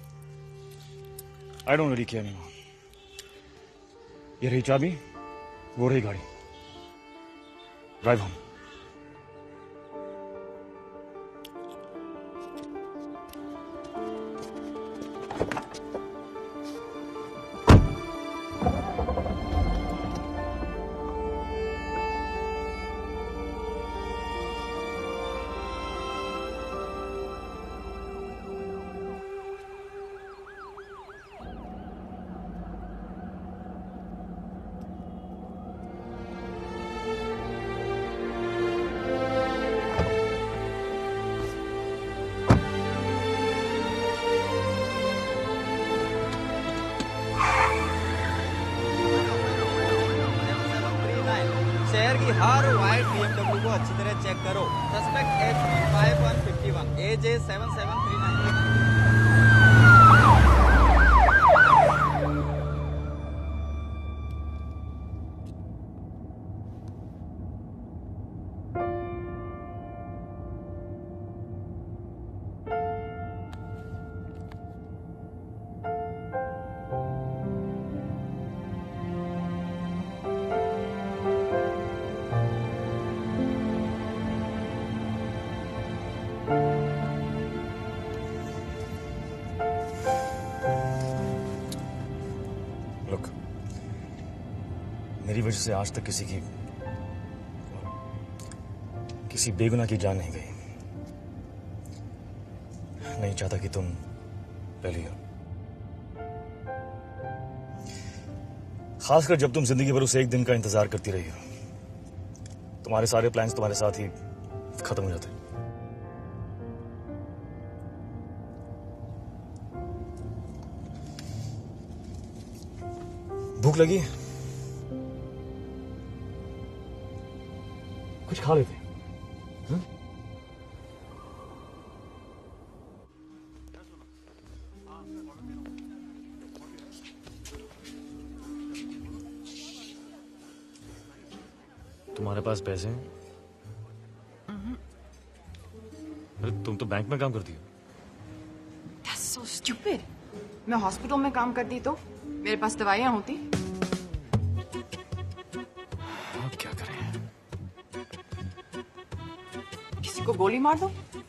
I don't really care anymore. ये रही चाबी, वो रही गाड़ी। Drive home. शहर की हर वाइट बीएमडब्ल्यू को अच्छी तरह चेक करो। Suspect H P five one fifty one A J seven seven three nine. वजह से आज तक किसी की किसी बेगुनाह की जान नहीं गई। नहीं चाहता कि तुम पहली हो, खासकर जब तुम जिंदगी भर उस एक दिन का इंतजार करती रही हो। तुम्हारे सारे प्लान्स तुम्हारे साथ ही खत्म हो जाते। भूख लगी? कुछ खा लेते। हम्म? तुम्हारे पास पैसे हैं? अरे तुम तो बैंक में काम करती हो। That's so stupid. मैं हॉस्पिटल में काम करती तो मेरे पास दवाइयां होती। अब क्या करें? किसी को गोली मार दो।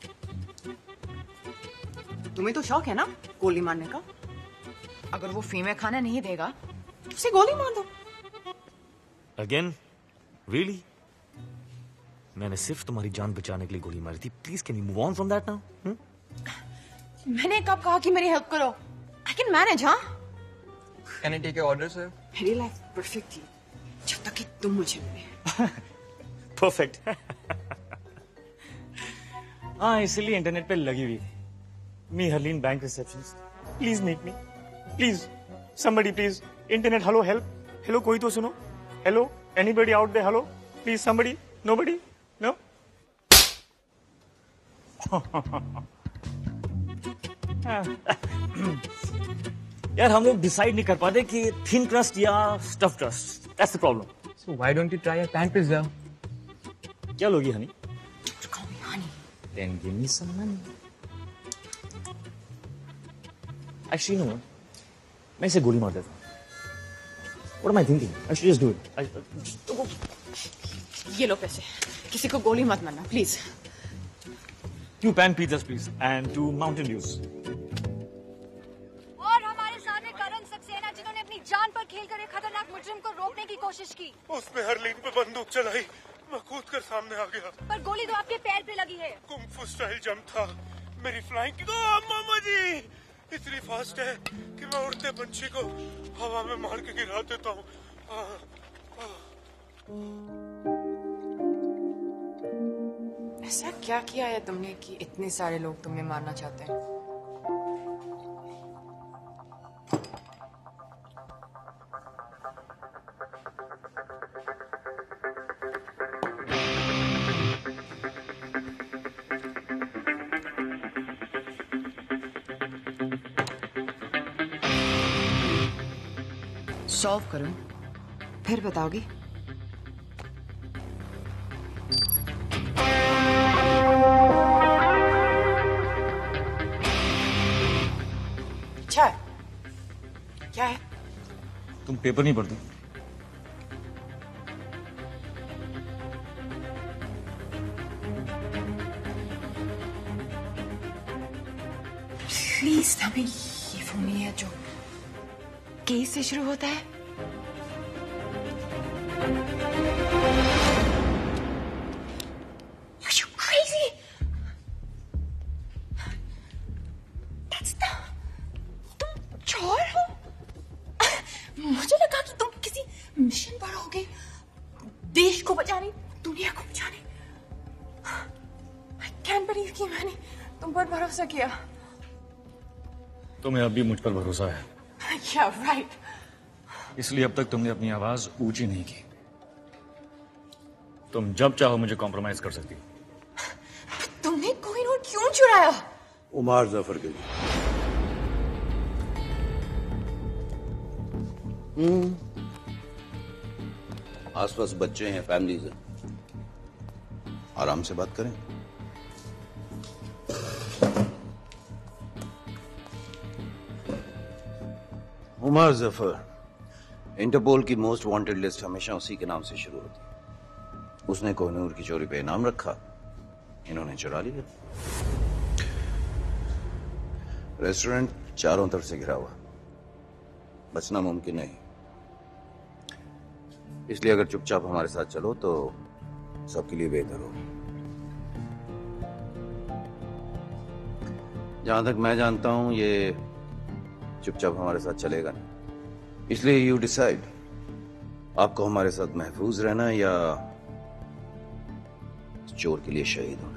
तुम्हें तो शौक है ना गोली मारने का। अगर वो फीमेल खाना नहीं देगा तो उसे गोली मार दो। अगेन? रियली? मैंने सिर्फ तुम्हारी जान बचाने के लिए गोली मारी थी। Please can you move on from that now? मैंने कब कहा कि मेरी हेल्प करो? I can manage. हाँ, can I take your order sir? मेरी लाइफ परफेक्ट थी जब तक कि तुम मुझे मिले। परफेक्ट। हाँ, इसलिए इंटरनेट पे लगी हुई। Me Harleen bank receptionist, please meet me please, somebody please. Internet, hello, help, hello, कोई तो सुनो। Hello, anybody out there, hello please, somebody, nobody, no. यार हम लोग डिसाइड नहीं कर पाते कि थिन क्रस्ट या stuff crust. That's the problem. So why don't you try a pan pizza? क्या लोगी Honey? Then give me some money. Actually, no. मैं इसे गोली मार देता हूँ। What am I thinking? I should just do it. I, uh, just, oh. ये लो पैसे। किसी को गोली मत मारना please. Two pan pizzas, please, and two Mountain Dews. और हमारे साथ है करण सक्सेना, जिन्होंने अपनी जान पर खेलकर एक खतरनाक मुजरिम को रोकने की कोशिश की। उसने हरलीन पे बंदूक चलाई, मैं कूद कर सामने आ गया। पर गोली तो आपके पैर पे लगी है। कुंग-फू स्टाइल जंप था। मेरी फ्लाइंग की, मामा जी इतनी फास्ट है कि मैं उड़ते पंछी को हवा में मार के गिरा देता हूँ। ऐसा क्या किया है तुमने कि इतने सारे लोग तुम्हें मारना चाहते हैं? सॉल्व करो, फिर बताओगी। अच्छा है। क्या है? तुम पेपर नहीं पढ़ती? प्लीज हमें ये फोन नहीं है जो केस से शुरू होता है। Are you crazy? That's the... तुम चोर हो? मुझे लगा कि तुम किसी मिशन पर होगे, देश को बचाने, दुनिया को बचाने। I can't believe कि मैंने तुम पर भरोसा किया। तुम्हें अब भी मुझ पर भरोसा है। Yeah, right. इसलिए अब तक तुमने अपनी आवाज ऊंची नहीं की। तुम जब चाहो मुझे कॉम्प्रोमाइज कर सकती हो। तुमने कोई नोट क्यों चुराया? उमर जफर के लिए। हम्म, आसपास बच्चे हैं, फैमिलीज हैं, आराम से बात करें। उमर जफर, इंटरपोल की मोस्ट वांटेड लिस्ट हमेशा उसी के नाम से शुरू होती है। उसने कोहिनूर की चोरी पे इनाम रखा, इन्होंने चुरा लिया। रेस्टोरेंट चारों तरफ से घिरा हुआ, बचना मुमकिन नहीं। इसलिए अगर चुपचाप हमारे साथ चलो तो सबके लिए बेहतर होगा। जहां तक मैं जानता हूं ये चुपचाप हमारे साथ चलेगा नहीं, इसलिए यू डिसाइड, आपको हमारे साथ महफूज रहना या चोर के लिए शहीद होना।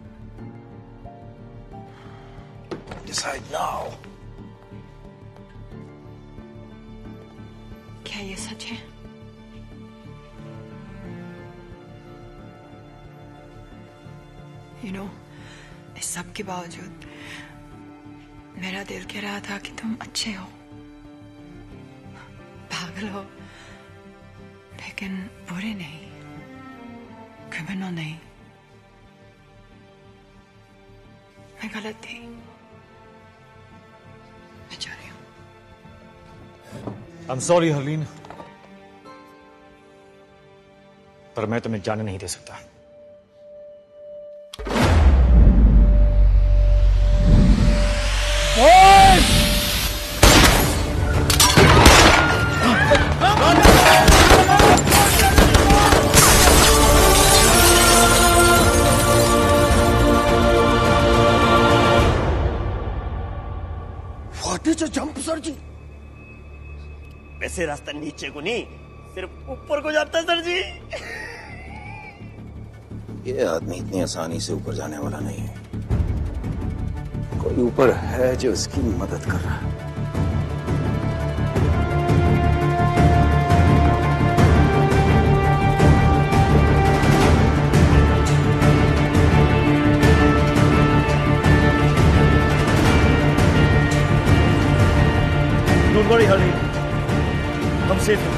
Decide now. क्या ये सच है? यू नो, इस सब के बावजूद मेरा दिल कह रहा था कि तुम अच्छे हो, पागल हो, लेकिन बुरे नहीं, क्रिमिनल नहीं। मैं गलत थी, मैं जा रही हूं। आई एम सॉरी हरलीन, पर मैं तुम्हें जाने नहीं दे सकता। What is a jump sir जी? वैसे रास्ता नीचे को नहीं, सिर्फ ऊपर को जाता है सर जी। ये आदमी इतनी आसानी से ऊपर जाने वाला नहीं है, कोई ऊपर है जो इसकी मदद कर रहा है। डोंट वरी हरी, हम सेफ हैं।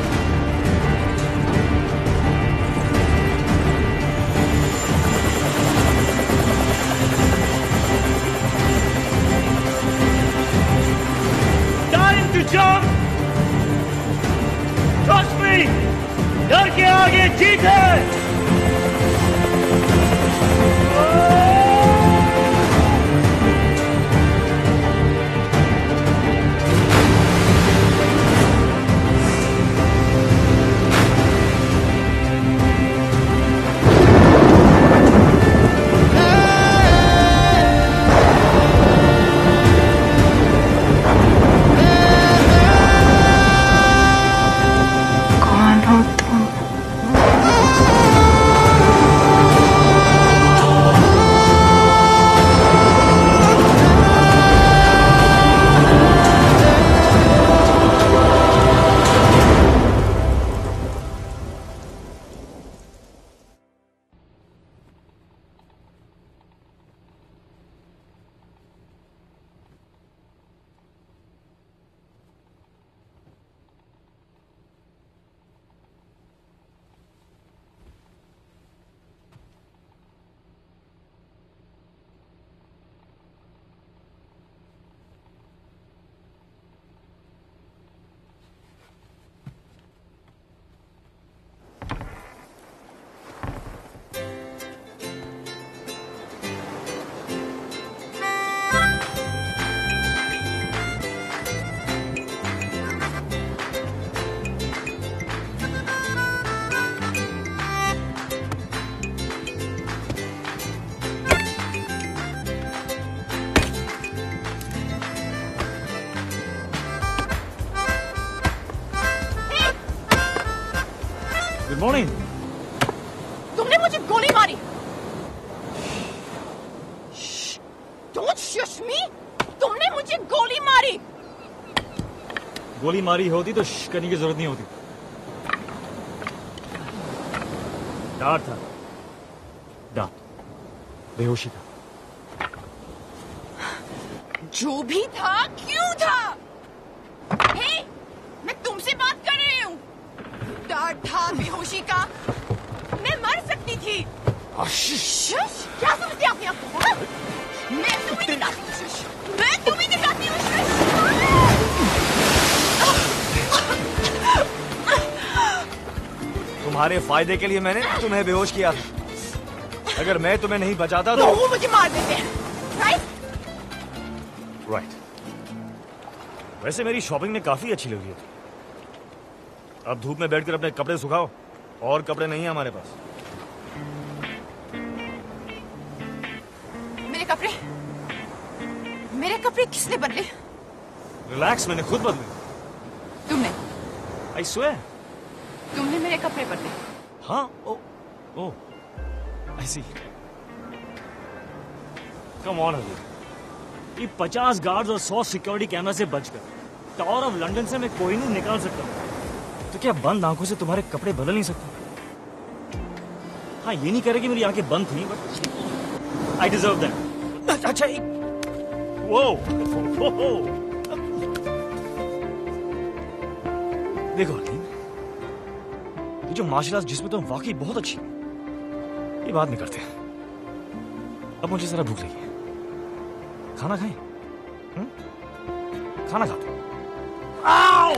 Time to jump! Trust me! डर के आगे जीत है! Good morning. तुमने मुझे गोली मारी। Don't shush me. तुमने मुझे गोली मारी। गोली मारी होती तो श्श करने की जरूरत नहीं होती। डर था, डर, बेहोशी था। जो भी था, क्यों था? हे, मैं तुमसे बात कर रही हूँ। डर था बेहोशी का। मैं मर सकती थी। शश, क्या समझते आपने आपको? हाँ? मैं तुम्हें दिखाती हूँ शश। मैं तुम्हें दिखाती हूँ शश। तुम्हारे फायदे के लिए मैंने तुम्हें बेहोश किया था। अगर मैं तुम्हें नहीं बचाता तो, तो वो मुझे मार देते हैं, राइट? राइट। वैसे मेरी शॉपिंग ने काफी अच्छी लगी है। अब धूप में बैठकर अपने कपड़े सुखाओ, और कपड़े नहीं है हमारे पास। मेरे कपड़े मेरे कपड़े किसने बदले? रिलैक्स, मैंने खुद बदले। तुमने? I swear. तुमने मेरे कपड़े बदले? हाँ। ओ ओ आई सी। कम ऑन अभी। ये पचास गार्ड्स और सौ सिक्योरिटी कैमरा से बचकर टावर ऑफ लंदन से मैं कोई नहीं निकाल सकता, तो क्या बंद आंखों से तुम्हारे कपड़े बदल नहीं सकते? हाँ, ये नहीं कह रहे कि मेरी आंखें बंद थी, बट आई डिजर्व दैट। अच्छा एक वो देखो हरलीन, ये जो मार्शल आर्ट्स जिसमें तुम वाकई बहुत अच्छी, ये बात नहीं करते। अब मुझे जरा भूख लगी है, खाना खाएं? हुँ? खाना खाते। आओ!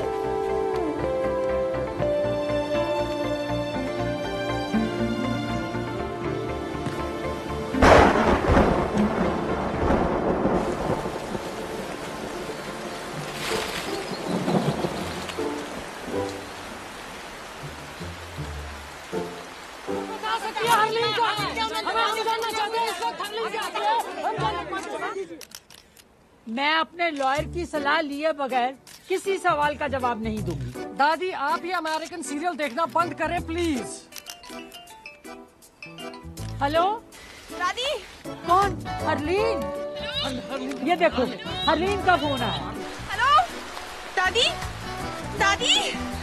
मैं अपने लॉयर की सलाह लिए बगैर किसी सवाल का जवाब नहीं दूंगी। दादी, आप ये अमेरिकन सीरियल देखना बंद करें प्लीज। हेलो दादी। कौन? हरलीन। ये देखो, हरलीन का फोन है। हेलो दादी। दादी।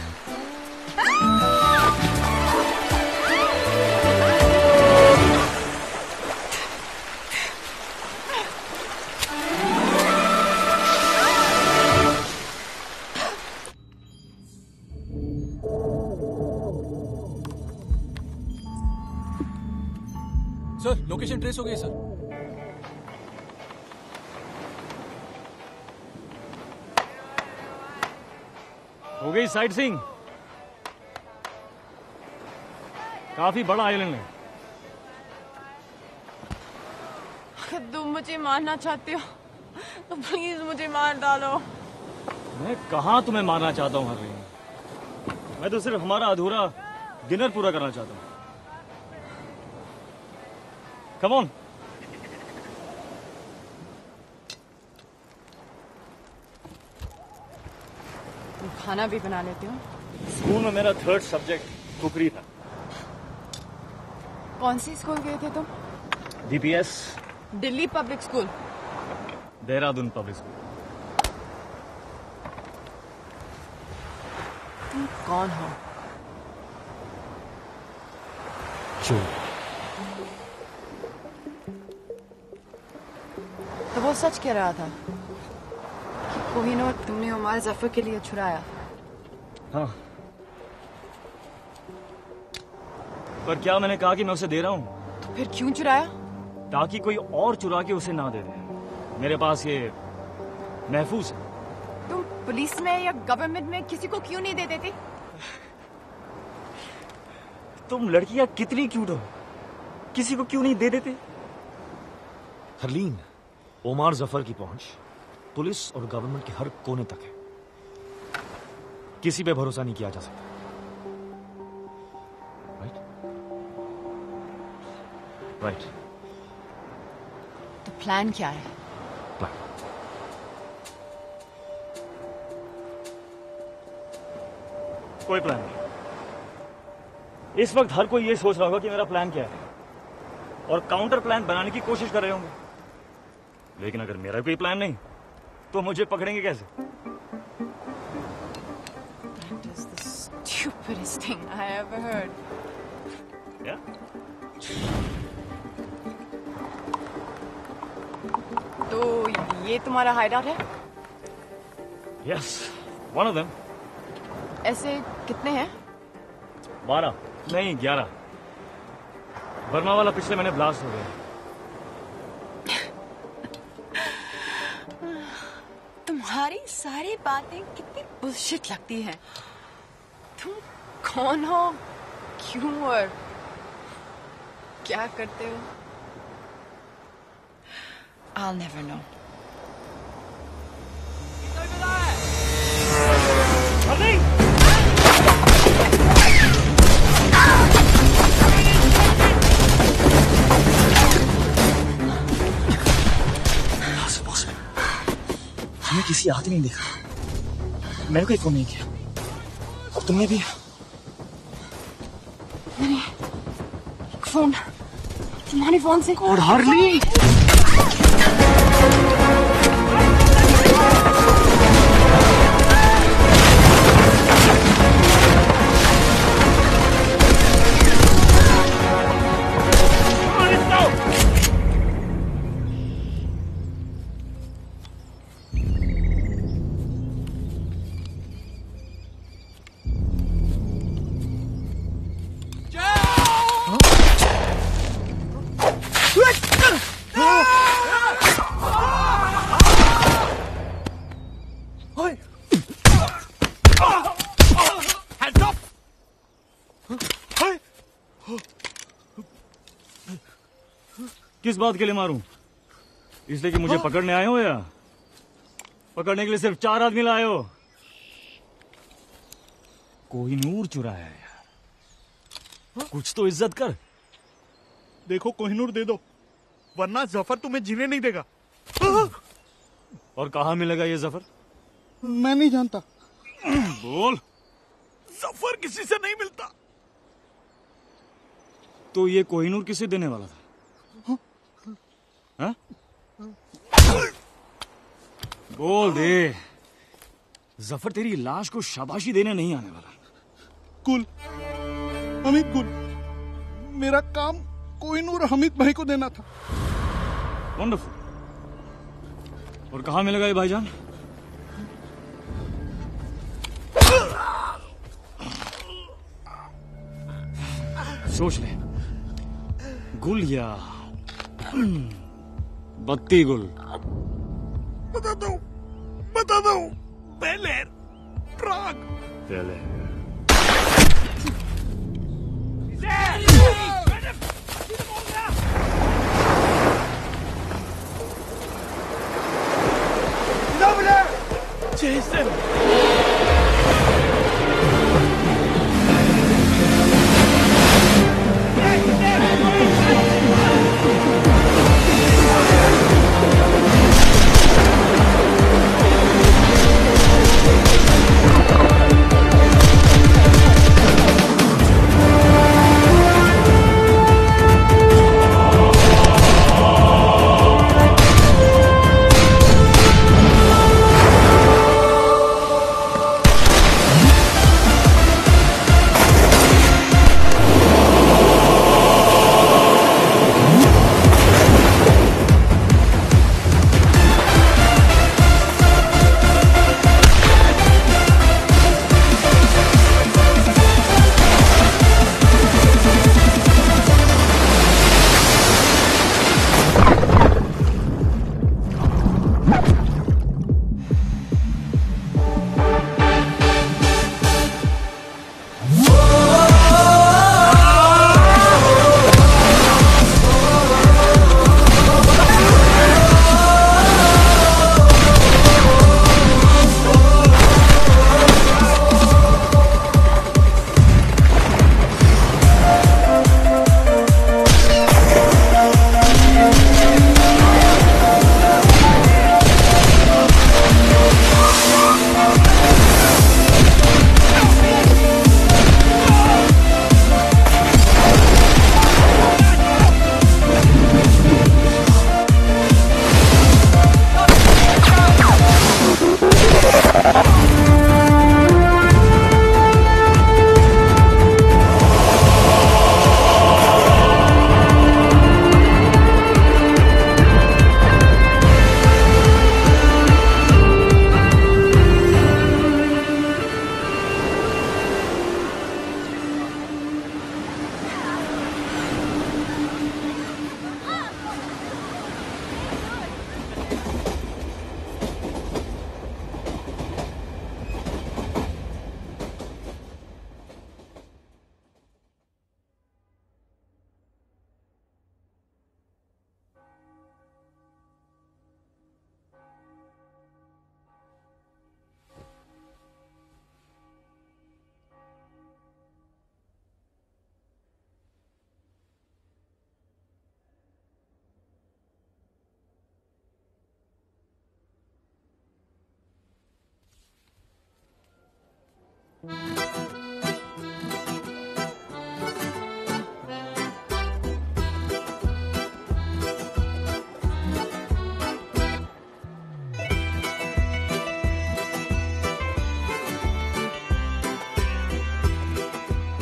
सर, लोकेशन ट्रेस हो गई सर। हो गई साइट सीइंग। काफी बड़ा आइलैंड है। अगर तुम मुझे मारना चाहते हो तो प्लीज मुझे मार डालो। मैं कहाँ तुम्हें मारना चाहता हूँ हरलीन, मैं तो सिर्फ हमारा अधूरा डिनर पूरा करना चाहता हूँ। Come on. तुम खाना भी बना लेते हो? स्कूल में मेरा थर्ड सब्जेक्ट कुकरी था। कौन सी स्कूल गए थे तुम? DPS, Delhi public school. Dehradun public school. तुम कौन हो? चोर। तो वो सच कह रहा था कि कोहिनूर तुमने उमर जफर के लिए छुड़ाया। हाँ, पर क्या मैंने कहा कि मैं उसे दे रहा हूँ? तो फिर क्यों चुराया? ताकि कोई और चुरा के उसे ना दे दे। मेरे पास ये महफूज है। तुम पुलिस में या गवर्नमेंट में किसी को क्यों नहीं दे देते? तुम लड़कियां कितनी क्यूट हो, किसी को क्यों नहीं दे देते? हरलीन, ओमार जफर की पहुंच पुलिस और गवर्नमेंट के हर कोने तक है। किसी पे भरोसा नहीं किया जा सकता। राइट? राइट। तो प्लान क्या है? प्लान कोई प्लान नहीं। इस वक्त हर कोई ये सोच रहा होगा कि मेरा प्लान क्या है, और काउंटर प्लान बनाने की कोशिश कर रहे होंगे। लेकिन अगर मेरा कोई प्लान नहीं तो मुझे पकड़ेंगे कैसे? That is the stupidest thing I ever heard. Yeah? तो ये तुम्हारा हाइडआउट है? Yes, one of them. ऐसे कितने हैं? बारह नहीं ग्यारह। बर्मा वाला पिछले महीने ब्लास्ट हो गया। तुम्हारी सारी बातें कितनी बुलशिट लगती हैं। तुम कौन हो, क्यों और क्या करते हो? I'll never know. हरलीन! किसी आदमी नहीं देखा, मैंने कोई फोन नहीं किया, और तुमने भी? मैंने फोन तुम्हारे फोन से। और हार्ली किस बात के लिए मारूं? इसलिए कि मुझे पकड़ने आए हो या पकड़ने के लिए सिर्फ चार आदमी लाए हो? कोहिनूर चुराया है यार, कुछ तो इज्जत कर। देखो कोहिनूर दे दो, वरना जफर तुम्हें जीने नहीं देगा। और कहाँ मिलेगा ये जफर? मैं नहीं जानता। बोल। जफर किसी से नहीं मिलता। तो ये कोहिनूर किसे देने वाला था? हाँ? बोल दे। जफर तेरी लाश को शाबाशी देने नहीं आने वाला। कुल हमीद कुल, मेरा काम कोहिनूर हमीद भाई को देना था। वंडरफुल। और कहाँ मिलेगा ये भाईजान? सोच ले, गुल या बत्ती गुल? बता दो बता दो पहले प्राग। पहले Jason!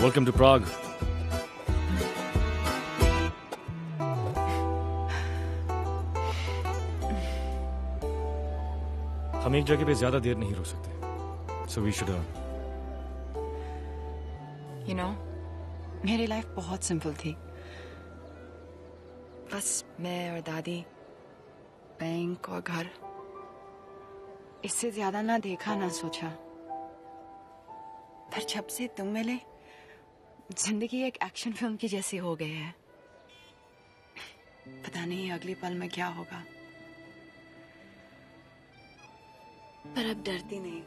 वेलकम टू प्राग। हम एक जगह पे ज्यादा देर नहीं रुक सकते, so we should you know, मेरी लाइफ बहुत सिंपल थी। बस मैं और दादी, बैंक और घर, इससे ज्यादा ना देखा ना सोचा। पर जब से तुम मिले, जिंदगी एक एक्शन फिल्म की जैसी हो गई है। पता नहीं अगले पल में क्या होगा, पर अब डरती नहीं।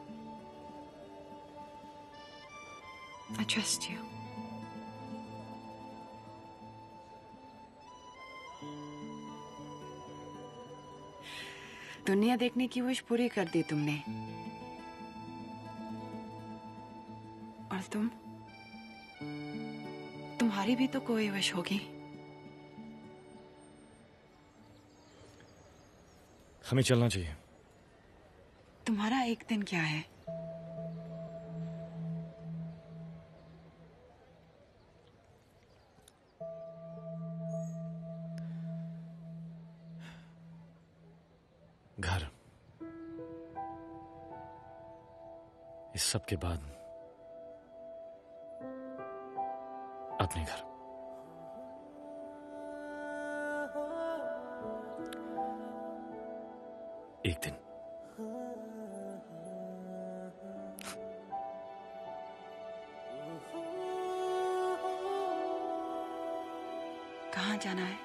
I trust you. दुनिया देखने की विश पूरी कर दी तुमने, और तुम तुम्हारी भी तो कोई विश होगी। हमें चलना चाहिए। तुम्हारा एक दिन क्या है? घर। इस सब के बाद अपने घर। एक दिन। कहाँ जाना है?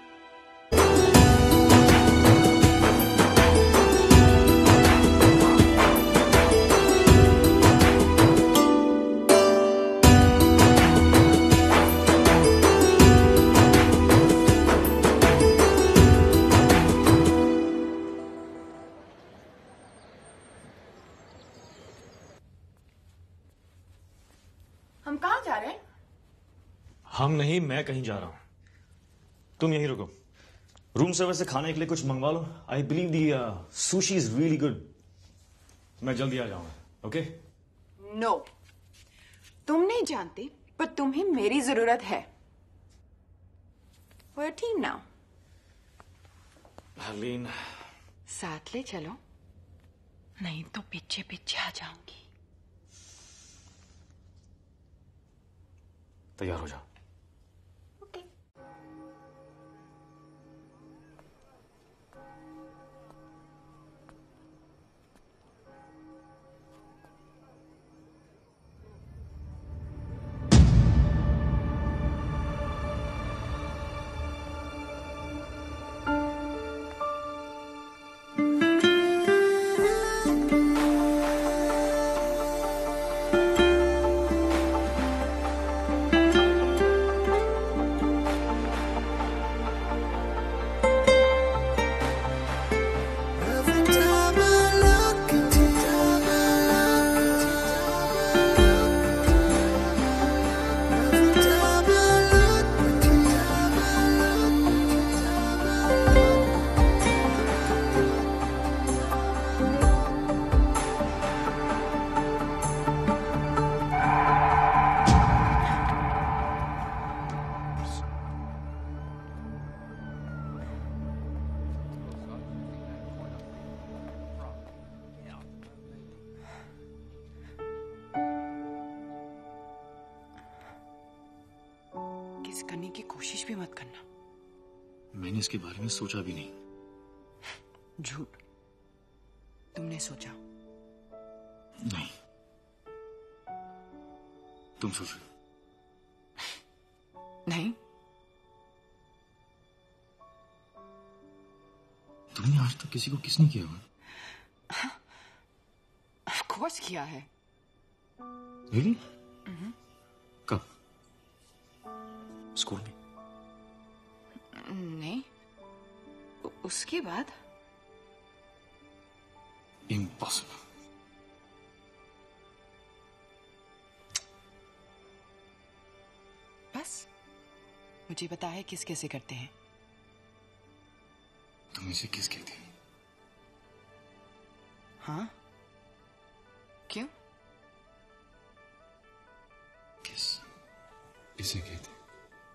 हम कहाँ जा रहे हैं? हम नहीं, मैं कहीं जा रहा हूं। तुम यहीं रुको। रूम सर्विस से खाने के लिए कुछ मंगवा लो। I believe the sushi is really good. मैं जल्दी आ जाऊंगा। ओके? नो, तुम नहीं जानती, पर तुम्हें मेरी जरूरत है। We're a team now. Harleen, साथ ले चलो, नहीं तो पीछे पीछे आ जाऊंगी। तैयार हो जाओ। किस करने की कोशिश भी मत करना। मैंने इसके बारे में सोचा भी नहीं। झूठ। तुमने सोचा? नहीं, तुम सोच रहे हो। नहीं, तुमने आज तक किसी को किस नहीं किया हुआ? ऑफ कोर्स किया है। रियली? कब? स्कूल में? नहीं, उ- उसके बाद। इम्पॉसिबल। बस मुझे पता है किस कैसे करते हैं। तुम इसे किस कहती हो? हाँ, क्यों? किस। इसे कहते हैं।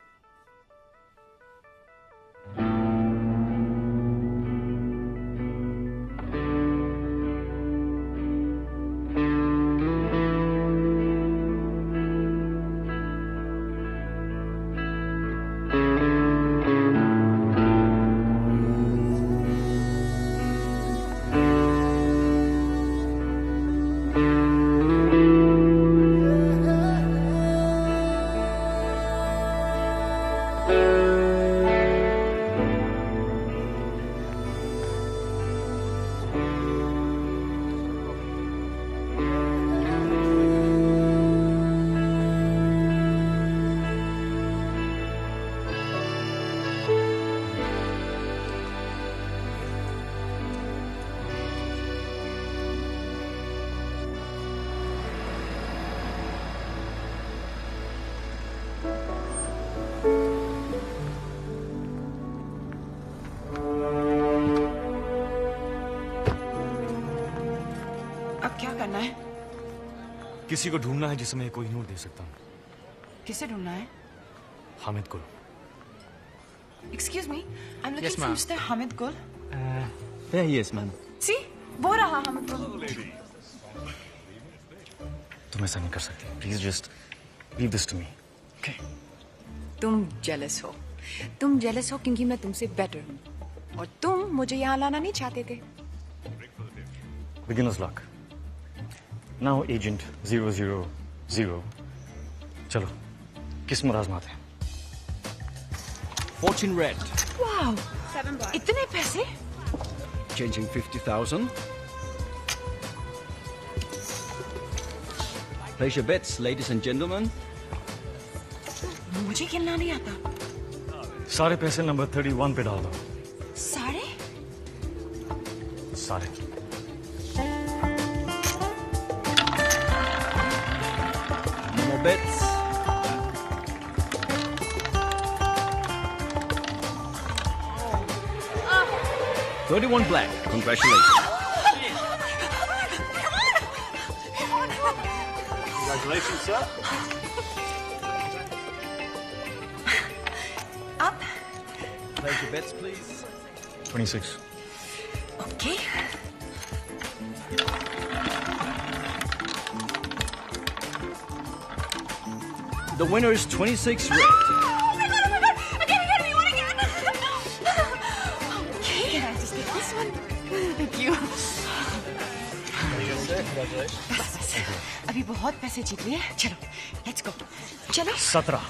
अब क्या करना है? किसी को ढूंढना है जिसे मैं कोहिनूर दे सकता हूँ। किसे ढूंढना है? हामिद गुल। Excuse me, I'm looking Yes, for ma'am. Mister Hamid Gul. There he is, ma'am. See, वो रहा Hamid Gul. तुम ऐसा नहीं कर सकती। Please just leave this to me. Okay. तुम जेलस हो। तुम जेलस हो क्योंकि मैं तुमसे बेटर हूँ और तुम मुझे यहाँ लाना नहीं चाहते थे। Beginner's luck. Now agent zero zero zero. चलो किस्मत आजमाते हैं। Fortune red. वाह, इतने पैसे? Changing fifty thousand. Place your bets, ladies and gentlemen. मुझे खेलना नहीं आता। सारे पैसे नंबर थर्टी वन पे डाल दो। सारे? सारे। No more bets. thirty-one black. Congratulations. Congratulations, sir. Up. Place your bets, please. twenty-six. Okay. The winner is twenty-six red. Oh my god! Oh my god! Again! Again! We won again! Okay. Can I just take this one? Thank you. बस बस अभी बहुत पैसे जीत लिए। चलो let's go. चलो। सत्रह।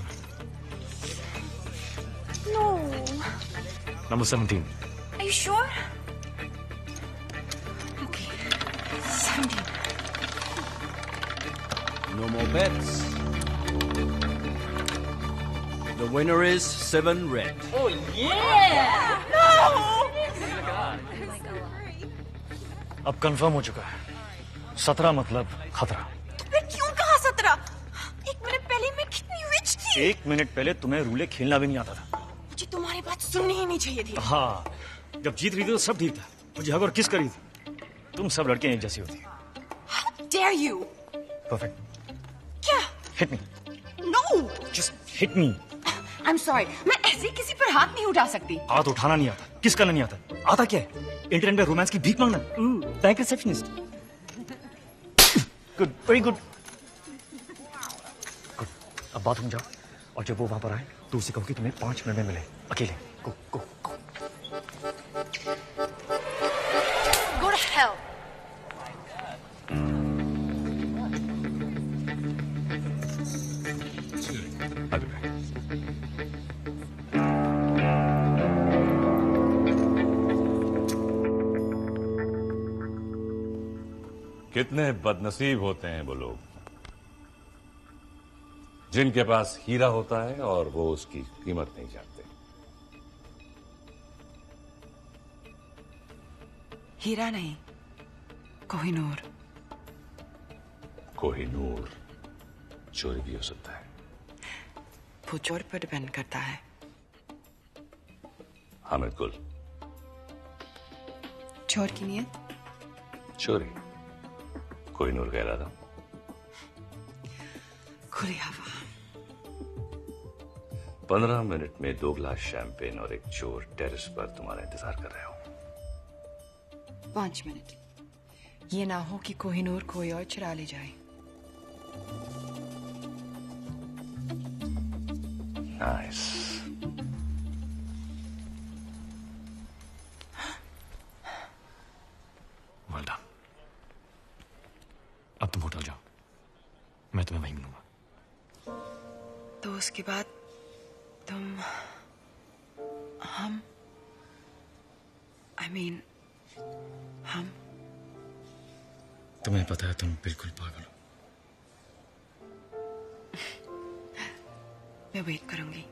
No. Number seventeen. Are you sure? Okay. Seventeen. No more bets. The winner is seven red. Oh yeah! No! अब कंफर्म हो चुका है। सत्रह मतलब खतरा। फिर क्यों कहा सत्रह? एक मिनट पहले मैं कितनी रिच थी। एक मिनट पहले तुम्हें रूले खेलना भी नहीं आता था। मुझे तुम्हारी बात सुननी ही नहीं चाहिए थी। हाँ, जब जीत रही थी तो सब ठीक था। मुझे हग और किस करी थी। तुम सब लड़के एक जैसी होती। How dare you? परफेक्ट। क्या? Hit me. No. Just hit me. I'm sorry. मैं ऐसे किसी पर हाथ नहीं उठा सकती। हाथ उठाना नहीं आता, किस करना नहीं आता। आता क्या है? इंटरनेट पे रोमांस की भीख मांगना। Bank receptionist. Good, very good. Good. अब बाथरूम जाओ और जब वो वहां पर आए तो उसे कहो कि तुम्हें पांच मिनट में मिले अकेले। गो गो गो। Go to hell. कितने बदनसीब होते हैं वो लोग जिनके पास हीरा होता है और वो उसकी कीमत नहीं जानते। हीरा नहीं, कोहिनूर। कोहिनूर चोरी भी हो सकता है। वो चोर पर डिपेंड करता है। हामिद गुल। चोर की नियत? चोरी। कोहिनूर कह रहा था। खुली हवा। पंद्रह मिनट में दो गिलास शैंपेन और एक चोर टेरेस पर तुम्हारा इंतजार कर रहे हो। पांच मिनट। ये ना हो कि कोहिनूर कोई और चुरा ले जाए। नाइस। Well done. अब तुम होटल जाओ, मैं तुम्हें वहीं मिलूंगा। तो उसके बाद तुम हम आई I मीन mean, हम तुम्हें पता है तुम बिल्कुल पागल हो। मैं वेट करूंगी।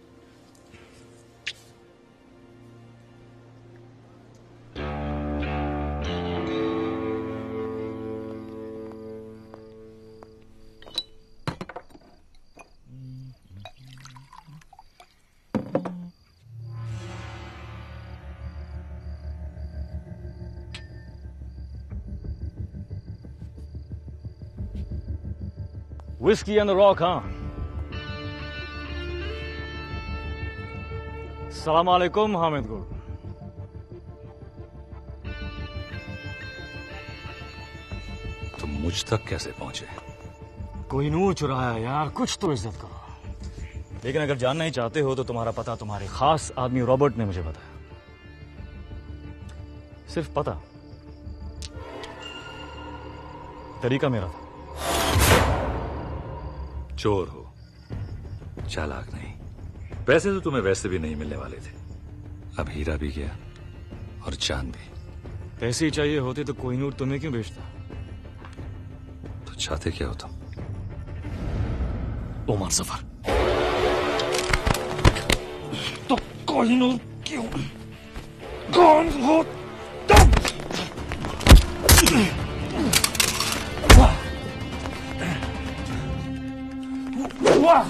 Whiskey on the rock, huh? सलाम अलैकुम हामिद गुल। तुम मुझ तक कैसे पहुंचे? कोहिनूर चुराया यार, कुछ तो इज्जत करो। लेकिन अगर जानना ही चाहते हो तो तुम्हारा पता तुम्हारे खास आदमी रॉबर्ट ने मुझे बताया। सिर्फ पता, तरीका मेरा था। चोर हो, चालाक नहीं। पैसे तो तुम्हें वैसे भी नहीं मिलने वाले थे। अब हीरा भी गया और चांद भी। पैसे ही चाहिए होते तो कोहिनूर तुम्हें क्यों बेचता? तो चाहते क्या हो तुम? ओमान सफर। तो कोहिनूर क्यों? कौन हो तुम? वाह!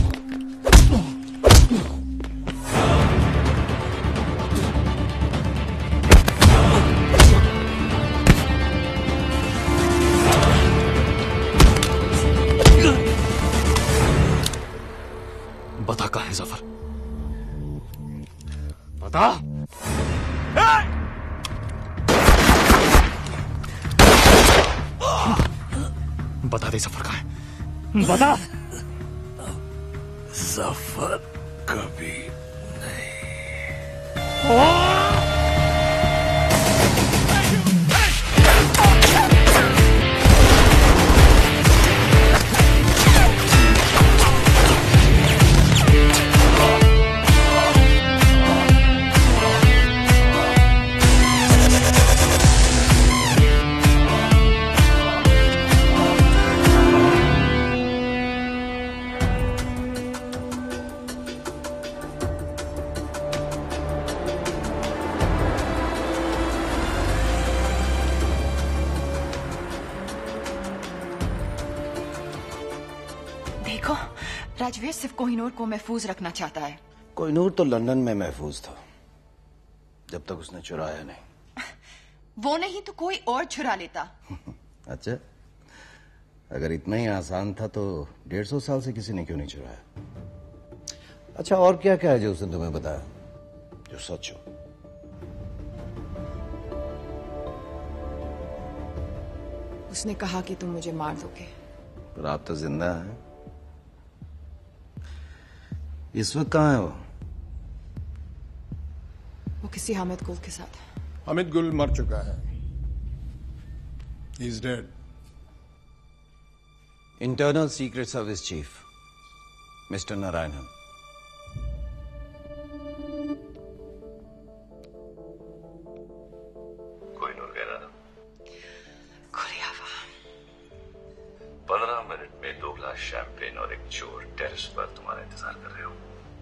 बता कहाँ है जफर? बता। बता दे जफर कहाँ है? बता। जफर कभी नहीं। देखो, राजवीर सिर्फ कोहिनूर को महफूज रखना चाहता है। कोहिनूर तो लंदन में महफूज था जब तक उसने चुराया नहीं। वो नहीं तो कोई और चुरा लेता। अच्छा, अगर इतना ही आसान था तो डेढ़ सौ साल से किसी ने क्यों नहीं चुराया? अच्छा, और क्या क्या है जो उसने तुम्हें बताया जो सच हो? उसने कहा कि तुम मुझे मार दोगे। पर आप तो जिंदा हैं। इस वक्त कहाँ है वो? वो किसी हामिद गुल के साथ है। हामिद गुल मर चुका है। He is dead. Internal secret service chief mister Narayanan. Kohinoor कह रहा था पंद्रह मिनट में दो गिलास शैंपेन और एक चोर टेरेस पर तुम्हारा इंतजार कर रहे हो।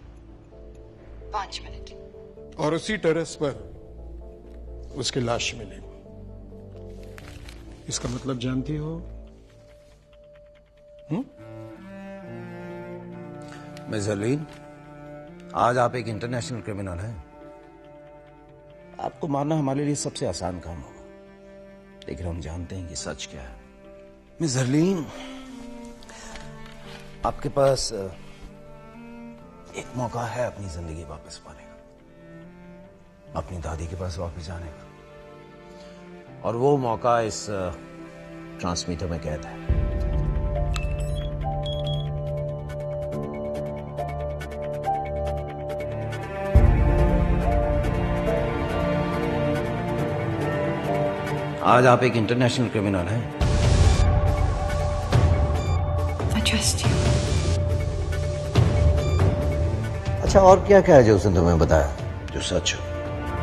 पांच मिनट। और उसी टेरेस पर उसकी लाश मिली। इसका मतलब जानती हो? हम्म? मिस हरलीन, आज आप एक इंटरनेशनल क्रिमिनल हैं। आपको मारना हमारे लिए सबसे आसान काम होगा, लेकिन हम जानते हैं कि सच क्या है। मिस हरलीन, आपके पास एक मौका है अपनी जिंदगी वापस पाने का, अपनी दादी के पास वापस जाने का, और वो मौका इस ट्रांसमीटर में कैद है। आज आप एक इंटरनेशनल क्रिमिनल हैं। I trust you. अच्छा, और क्या क्या है जो उसने तुम्हें बताया जो सच हो?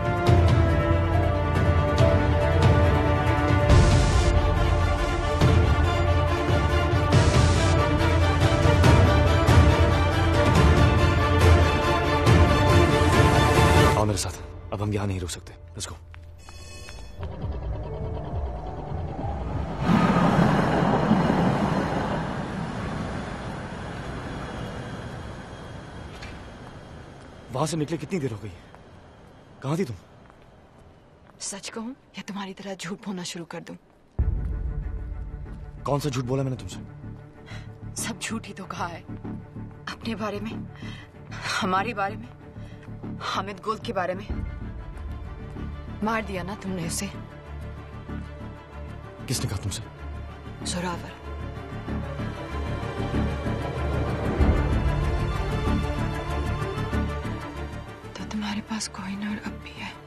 आओ मेरे साथ, अब हम यहां नहीं रुक सकते। Let's go. वहां से निकले कितनी देर हो गई? कहां थी तुम? सच कहूं या तुम्हारी तरह झूठ बोलना शुरू कर दूं? कौन सा झूठ बोला मैंने तुमसे? सब झूठ ही तो कहा है। अपने बारे में, हमारे बारे में, हामिद गुल के बारे में। मार दिया ना तुमने उसे। किसने कहा तुमसे? जोरावर। तो तुम्हारे पास कोहिनूर अब भी है।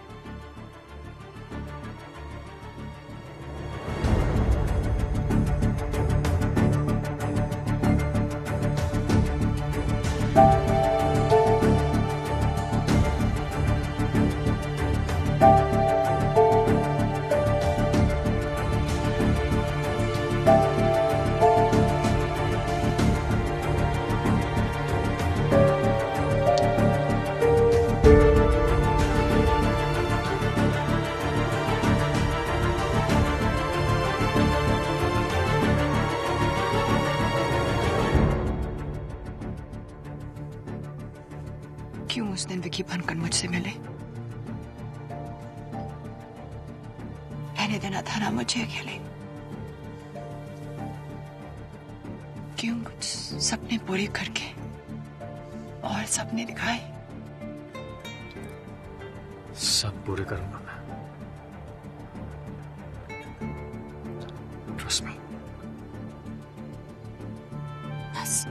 क्यों उस दिन विकी बनकर मुझसे मिले? रहने देना था ना मुझे अकेले। क्यों कुछ सपने पूरे करके और सपने दिखाए? सब पूरे करूंगा मैं। Trust me. बस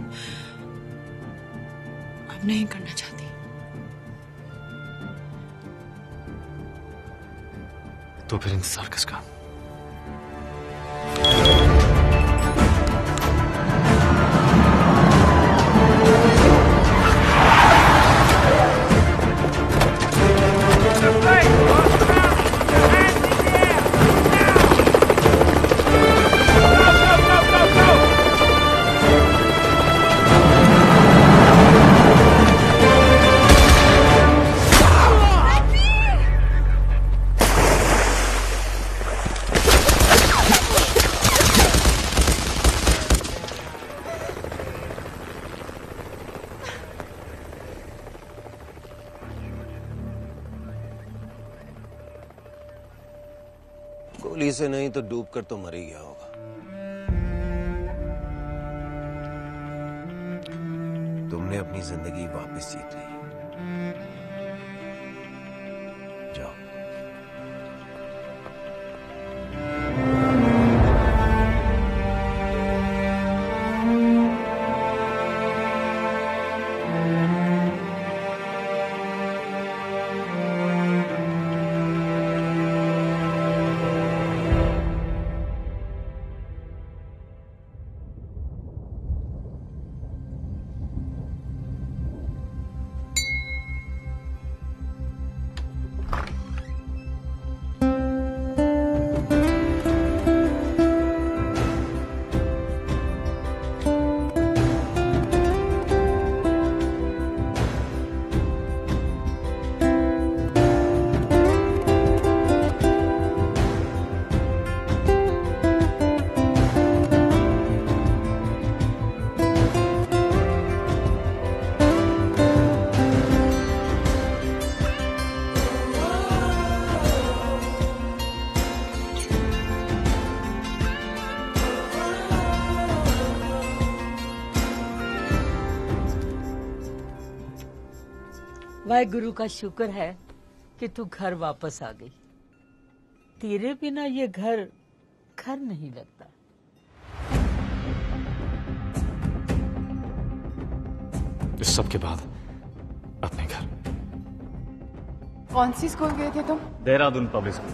अब नहीं करना चाहती। तो फिर इंतजार किसका? गोली से नहीं तो डूब कर तो मर ही गया होगा। तुमने अपनी जिंदगी वापस जीत ली। जाओ। वाहेगुरु का शुक्र है कि तू घर वापस आ गई। तेरे बिना ये घर घर नहीं लगता। इस सब के बाद अपने घर। कौन सी स्कूल गए थे तुम? Dehradun public school.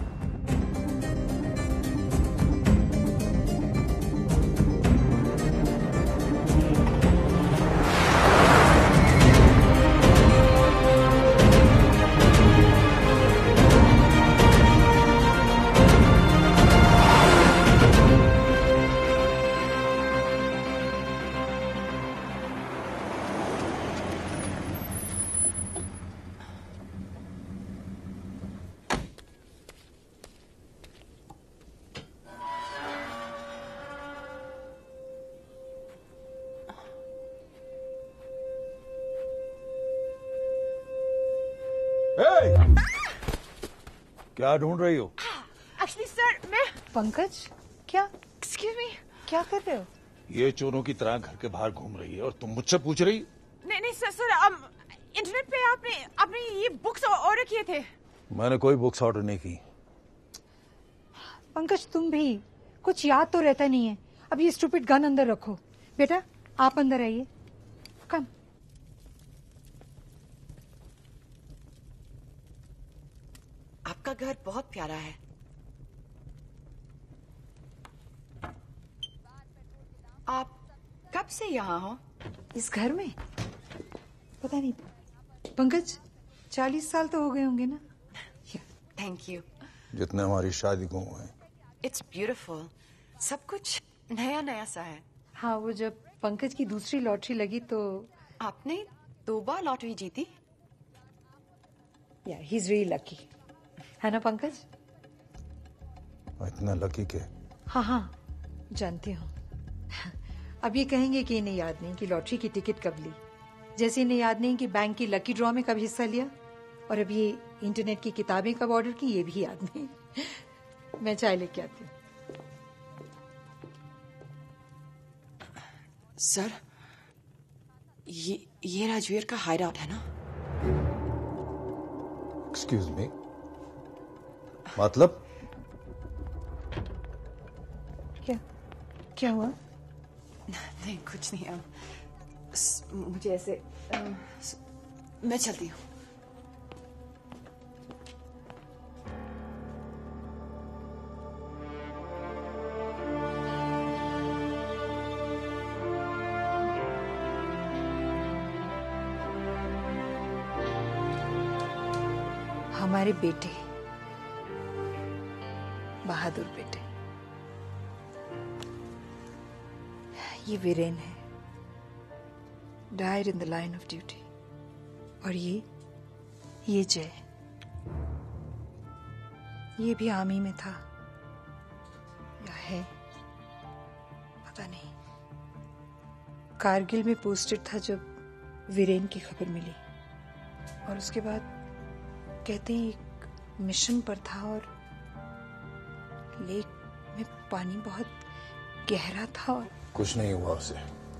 क्या ढूंढ रही हो? एक्चुअली सर मैं पंकज क्या? Excuse me. क्या कर रहे हो? ये चोरों की तरह घर के बाहर घूम रही है और तुम मुझसे पूछ रही? नहीं नहीं सर सर um, इंटरनेट पे आपने आपने ये बुक्स ऑर्डर किए थे। मैंने कोई बुक्स ऑर्डर नहीं की। पंकज तुम भी कुछ याद तो रहता नहीं है। अब ये स्टूपिड गन अंदर रखो। बेटा आप अंदर आइए। कम। आपका घर बहुत प्यारा है। आप कब से यहाँ हो? इस घर में पता नहीं पंकज चालीस साल तो हो गए होंगे ना। Thank you. जितने हमारी शादी को हुए। It's beautiful. सब कुछ नया नया सा है। हाँ वो जब पंकज की दूसरी लॉटरी लगी तो आपने दो बार लॉटरी जीती। या ही इज रियली लकी है ना पंकज? इतना लकी के? हाँ हाँ जानती हूँ। अब ये कहेंगे कि इन्हें याद नहीं कि लॉटरी की टिकट कब ली, जैसे इन्हें याद नहीं कि बैंक की लकी ड्रॉ में कब हिस्सा लिया, और अब ये इंटरनेट की किताबें कब ऑर्डर की ये भी याद नहीं। मैं चाय लेके आती हूँ। सर ये ये राजवीर का हाइड आउट है ना? एक्सक्यूज मी, मतलब? क्या क्या हुआ? नहीं कुछ नहीं। अब मुझे ऐसे आ, मैं चलती हूँ। हमारे बेटे बहादुर बेटे, ये वीरेन है, died in the line of duty, और ये ये जय, ये भी आर्मी में था या है पता नहीं। कारगिल में पोस्टेड था जब वीरेन की खबर मिली, और उसके बाद कहते हैं एक मिशन पर था और लेक में पानी बहुत गहरा था और कुछ नहीं हुआ उसे,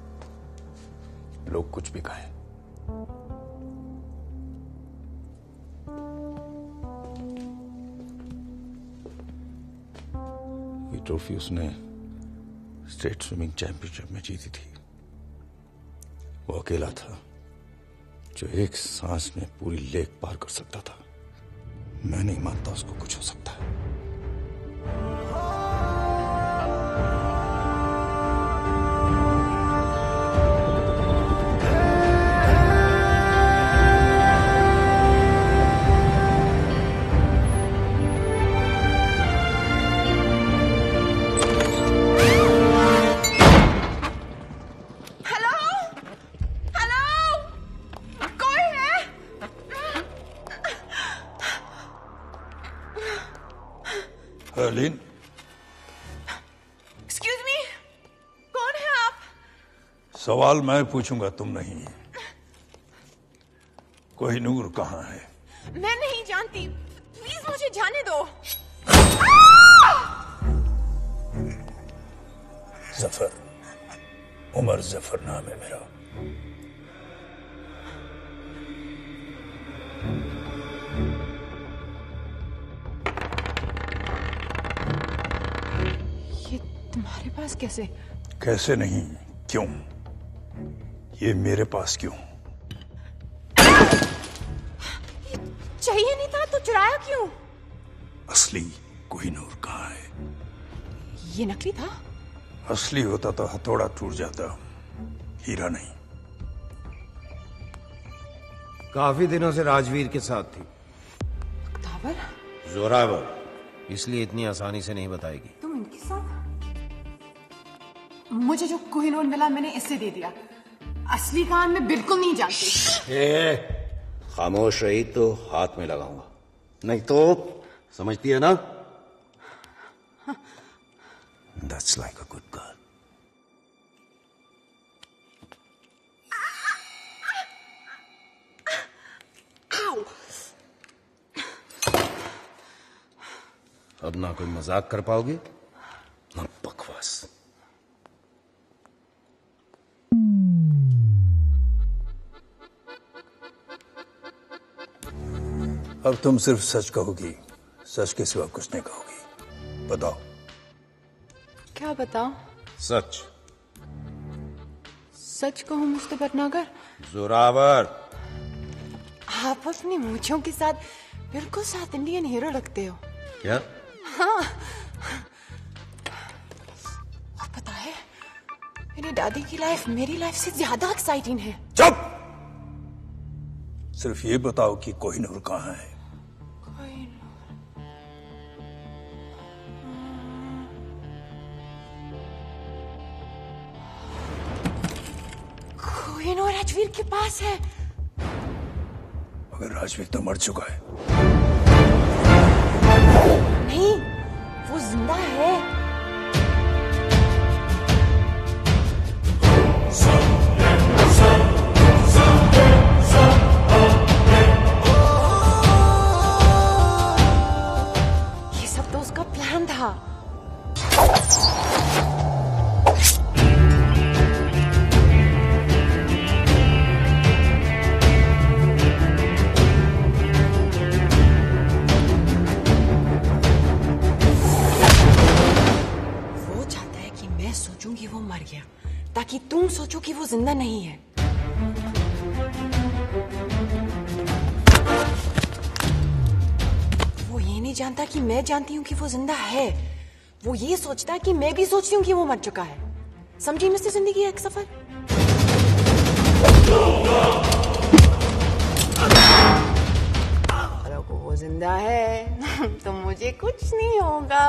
लोग कुछ भी कहें। ये ट्रॉफी उसने स्टेट स्विमिंग चैंपियनशिप में जीती थी। वो अकेला था जो एक सांस में पूरी लेक पार कर सकता था। मैं नहीं मानता उसको कुछ हो सकता है। हर्लीन, एक्सक्यूज मी, कौन है आप? सवाल मैं पूछूंगा, तुम नहीं। कोहिनूर कहाँ है? मैं नहीं जानती, प्लीज मुझे जाने दो। जफर, उमर जफर नाम है मेरा। पास कैसे? कैसे नहीं, क्यों? ये मेरे पास क्यों? चाहिए नहीं था तो चुराया क्यों? असली कोहिनूर कहाँ है? ये नकली था। असली होता तो हथौड़ा टूट जाता, हीरा नहीं। काफी दिनों से राजवीर के साथ थी। तावर? जोरावर, इसलिए इतनी आसानी से नहीं बताएगी। तुम इनके साथ? मुझे जो कोहिनूर मिला मैंने इससे दे दिया। असली काम मैं बिल्कुल नहीं जानती। ए, खामोश रही तो हाथ में लगाऊंगा, नहीं तो समझती है ना? That's like a good girl. अब ना कोई मजाक कर पाओगे ना बकवास। अब तुम सिर्फ सच कहोगी, सच के सिवा कुछ नहीं कहोगी। बताओ। क्या बताओ? सच। सच कहूं मुझसे भटनागर? जोरावर, आप अपनी मूंछों के साथ बिल्कुल साथ इंडियन हीरो लगते हो। क्या? हाँ। और पता है, मेरी दादी की लाइफ मेरी लाइफ से ज्यादा एक्साइटिंग है। चुप! सिर्फ ये बताओ कि कोहिनूर कहाँ है? कोहिनूर राजवीर के पास है। मगर राजवीर तो मर चुका है। नहीं, वो जिंदा है। ये सब तो उसका प्लान था। सोचूं कि वो मर गया ताकि तुम सोचो कि वो जिंदा नहीं है। वो ये नहीं जानता कि मैं जानती हूँ कि वो जिंदा है। वो ये सोचता है कि मैं भी सोचती हूँ कि वो मर चुका है। समझी मिस्टर जिंदगी एक सफर? अगर वो जिंदा है तो मुझे कुछ नहीं होगा।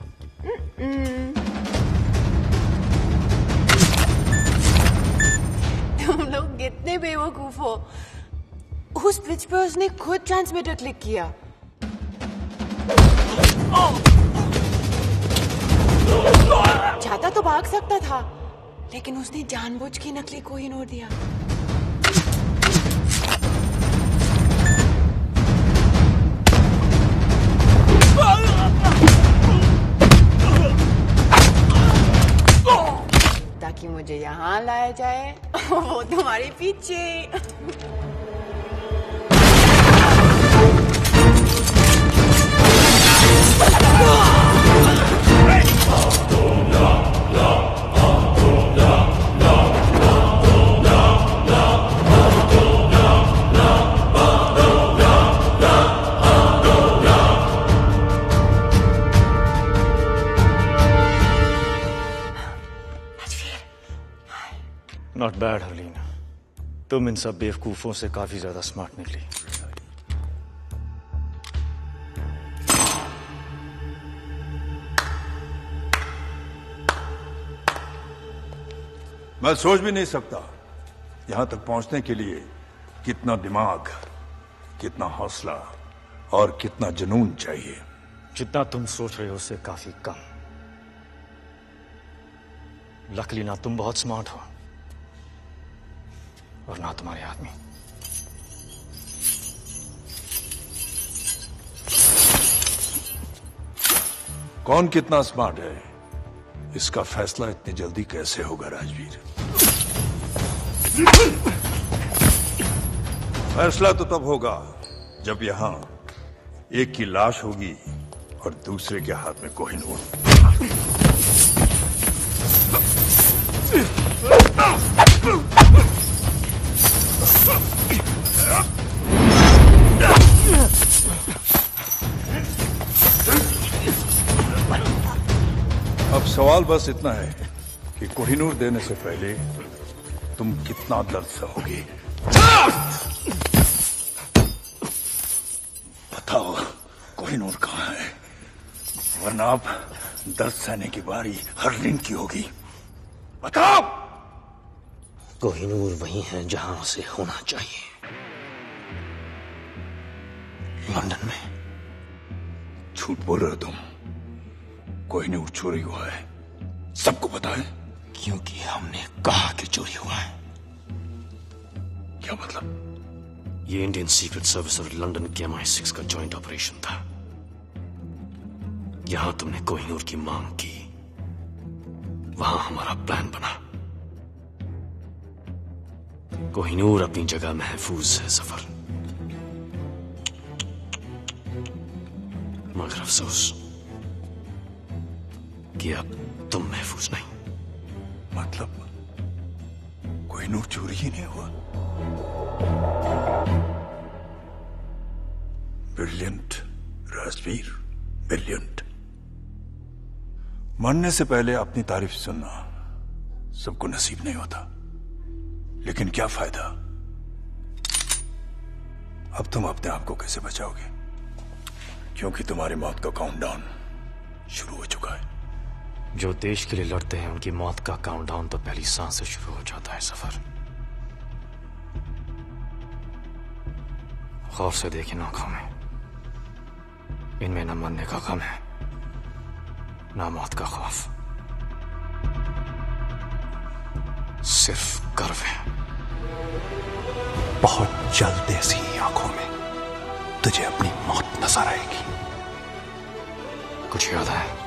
तुम लोग कितने बेवकूफ हो। उस पिच पे उसने खुद ट्रांसमीटर क्लिक किया। चाहता तो भाग सकता था, लेकिन उसने जानबूझ के नकली कोहिनूर दिया। ताकि मुझे यहाँ लाया जाए, वो तुम्हारे पीछे। नॉट बैड हरलीन, तुम इन सब बेवकूफों से काफी ज्यादा स्मार्ट निकली। मैं सोच भी नहीं सकता यहां तक पहुंचने के लिए कितना दिमाग, कितना हौसला और कितना जुनून चाहिए। जितना तुम सोच रहे हो उससे काफी कम। लकीली ना तुम बहुत स्मार्ट हो और ना तुम्हारे आदमी। कौन कितना स्मार्ट है इसका फैसला इतनी जल्दी कैसे होगा राजवीर? फैसला तो तब होगा जब यहां एक की लाश होगी और दूसरे के हाथ में कोहिनूर। अब सवाल बस इतना है कि कोहिनूर देने से पहले तुम कितना दर्द सहोगी। बताओ कोहिनूर कहाँ है, वरना अब दर्द सहने की बारी हरलीन की होगी। बताओ। कोहिनूर वही है जहां उसे होना चाहिए, लंदन में। झूठ बोल रहे हो तुम। कोहिनूर चोरी हुआ है, सबको पता है। क्योंकि हमने कहा कि चोरी हुआ है। क्या मतलब? ये इंडियन सीक्रेट सर्विस और लंदन के एम आई सिक्स का जॉइंट ऑपरेशन था। यहां तुमने कोहिनूर की मांग की, वहां हमारा प्लान बना। कोहिनूर अपनी जगह महफूज है सफर, मगर अफसोस कि अब तुम महफूज नहीं। मतलब कोहिनूर चोरी ही नहीं हुआ। Brilliant Rajveer, brilliant. मरने से पहले अपनी तारीफ सुनना सबको नसीब नहीं होता, लेकिन क्या फायदा। अब तुम अपने आप को कैसे बचाओगे, क्योंकि तुम्हारी मौत का काउंटडाउन शुरू हो चुका है। जो देश के लिए लड़ते हैं उनकी मौत का काउंटडाउन तो पहली सांस से शुरू हो जाता है सफर। गौर से देखिए आंखों में, इनमें न मरने का गम है न मौत का खौफ, सिर्फ गर्व है। बहुत जल्द ऐसी आंखों में तुझे अपनी मौत नजर आएगी। कुछ याद है?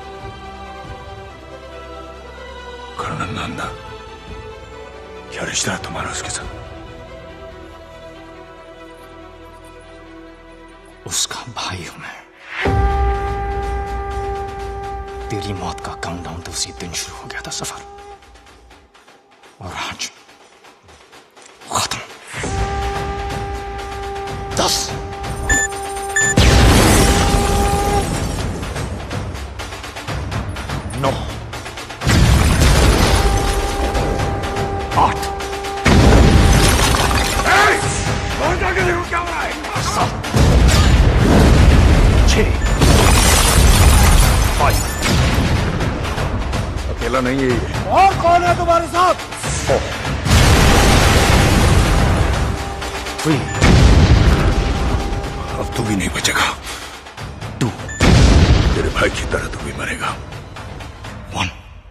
कर्नल नंदा, क्या रिश्ता है तुम्हारा उसके साथ? उसका भाई हूं मैं। तेरी मौत का काउंटडाउन तो उसी दिन शुरू हो गया था सफर, और आज खत्म। दस, नौ, आठ, कौन जाके देखो क्या हो रहा है? सात, छह, फाइव। अकेला नहीं है ये। और कौन है तुम्हारे साथ? फोर, थ्री, अब तू भी नहीं बचेगा। टू, तेरे भाई की तरह तू भी मरेगा। वन।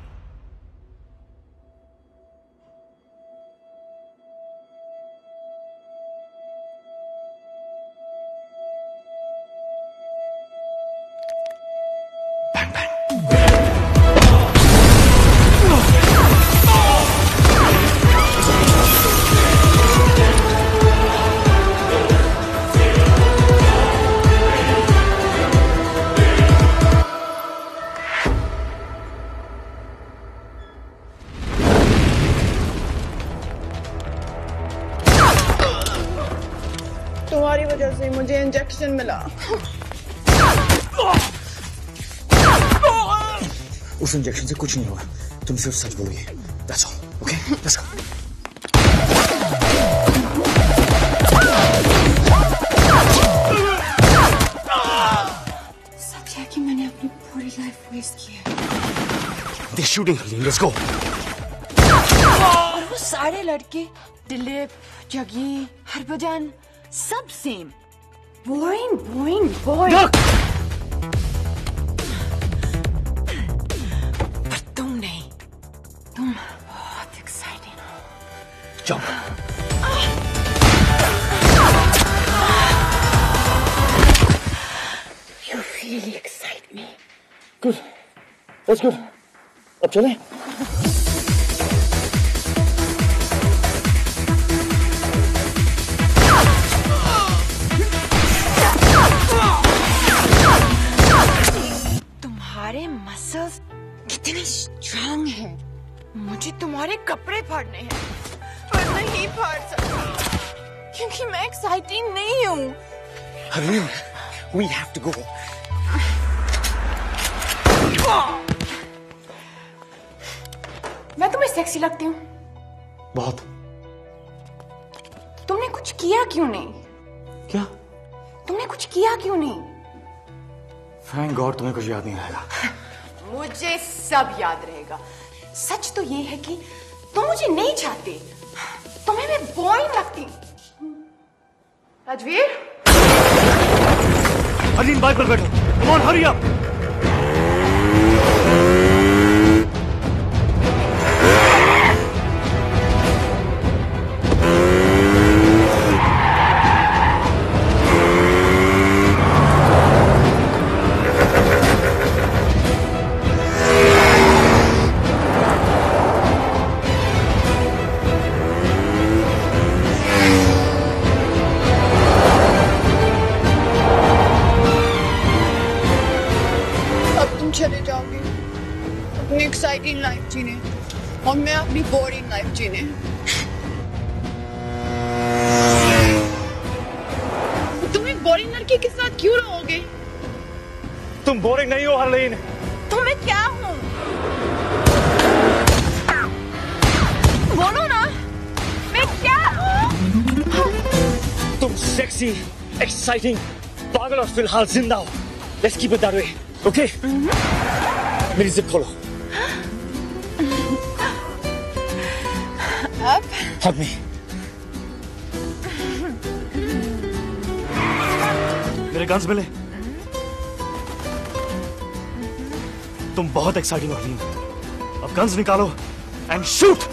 तुम्हारी वजह से मुझे इंजेक्शन मिला। उस इंजेक्शन से कुछ नहीं होगा, तुम सिर्फ सच बोलोगे। That's all, okay? Let's go. सच है कि मैंने अपनी पूरी लाइफ वेस्ट की है। They're shooting, Harleen. Let's go. और वो सारे लड़के, दिलीप, जगी, हरभजन, सब सेम। Boring, boring, boring. पर तुम नहीं, तुम बहुत एक्साइटिंग हो। Jump. You really excite me. Good. That's good. अब चलें? तुम्हारे मसल्स कितने स्ट्रांग हैं। मुझे तुम्हारे कपड़े फाड़ने हैं पर नहीं फाड़ सकती क्योंकि मैं एक्साइटिंग नहीं हूँ। Harleen, we have to go. मैं तुम्हें सेक्सी लगती हूँ? बहुत। तुमने कुछ किया क्यों नहीं? क्या? तुमने कुछ किया क्यों नहीं? Thank God तुम्हें कुछ याद नहीं आएगा। मुझे सब याद रहेगा। सच तो ये है कि तुम मुझे नहीं चाहते, तुम्हें मैं बोरिंग लगती। राजवीर, हरलीन बाइक पर बैठो। Come on, hurry up. चले जाओगे अपनी एक्साइटिंग लाइफ जीने और मैं अपनी बोरिंग लाइफ जीने। तुम्हें बोरिंग लड़की के साथ क्यों रहोगे? तुम बोरिंग नहीं हो हरलीन। तो मैं क्या हूँ? बोलो ना, मैं क्या हूँ? तुम सेक्सी, एक्साइटिंग, पागल और फिलहाल जिंदा हो। Let's keep it that way. Okay? मेरी जिप खोलो। अब? Hug me. मेरे गन्स मिले। तुम बहुत एक्साइटिंग हो हरलीन। अब गन्स निकालो एंड शूट।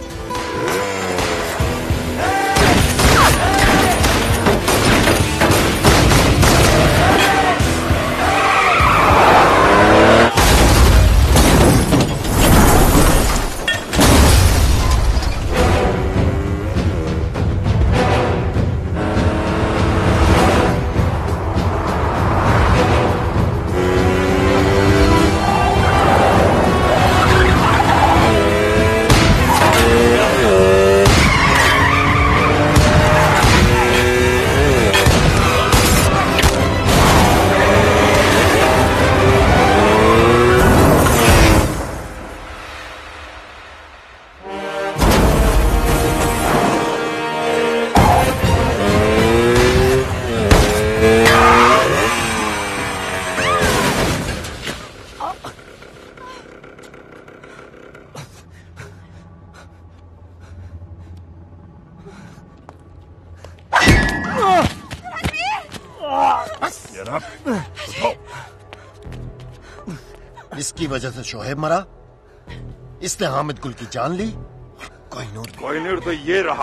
इसकी वजह से शोहेब मरा, इसने हामिद गुल की जान ली। कोहिनूर कोहिनूर तो ये रहा।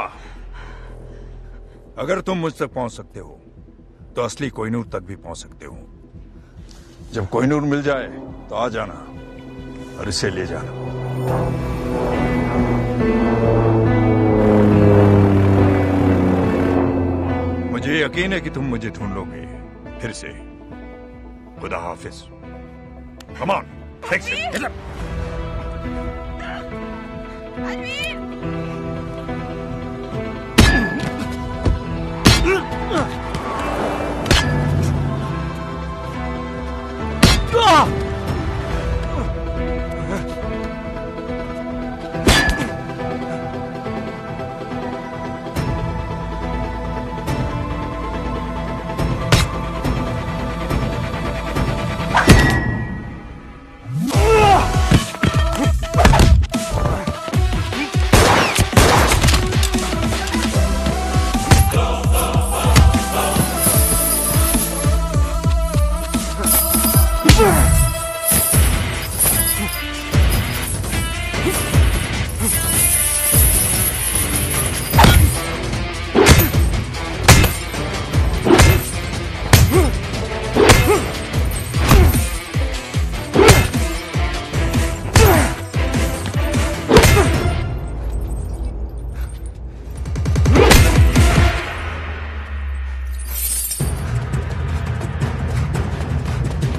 अगर तुम मुझ तक पहुंच सकते हो तो असली कोहिनूर तक भी पहुंच सकते हो। जब कोहिनूर मिल जाए तो आ जाना और इसे ले जाना। मुझे यकीन है कि तुम मुझे ढूंढ लोगे फिर से। खुदा हाफिज। Come on, fix it. Get up.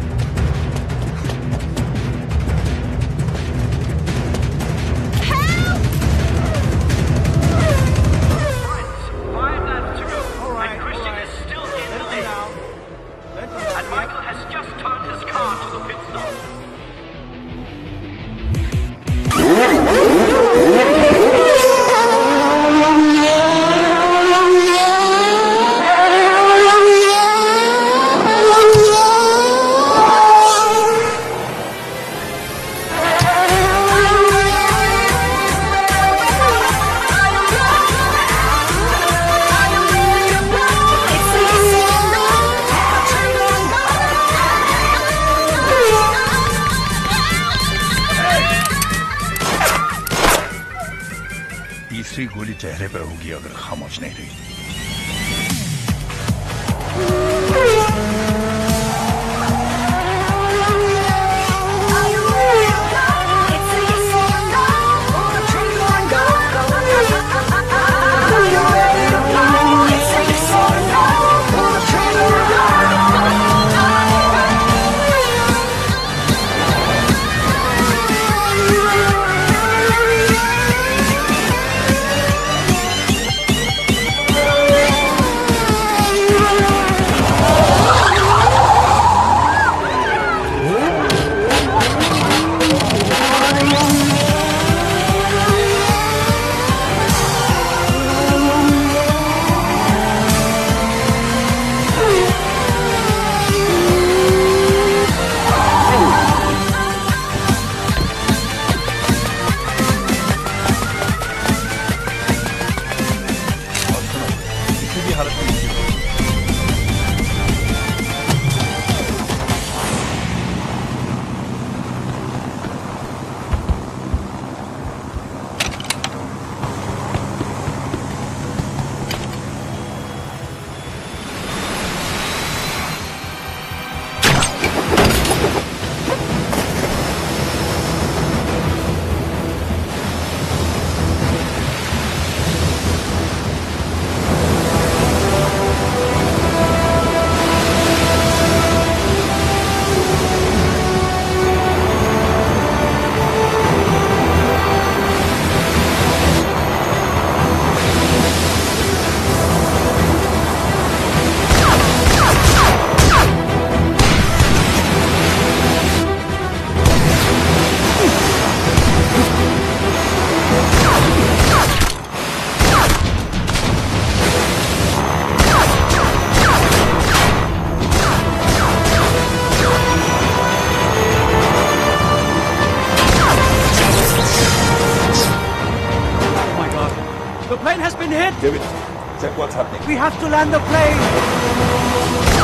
Help! चेहरे पे होगी अगर खामोश नहीं रही। David, check what's happening. We have to land the plane.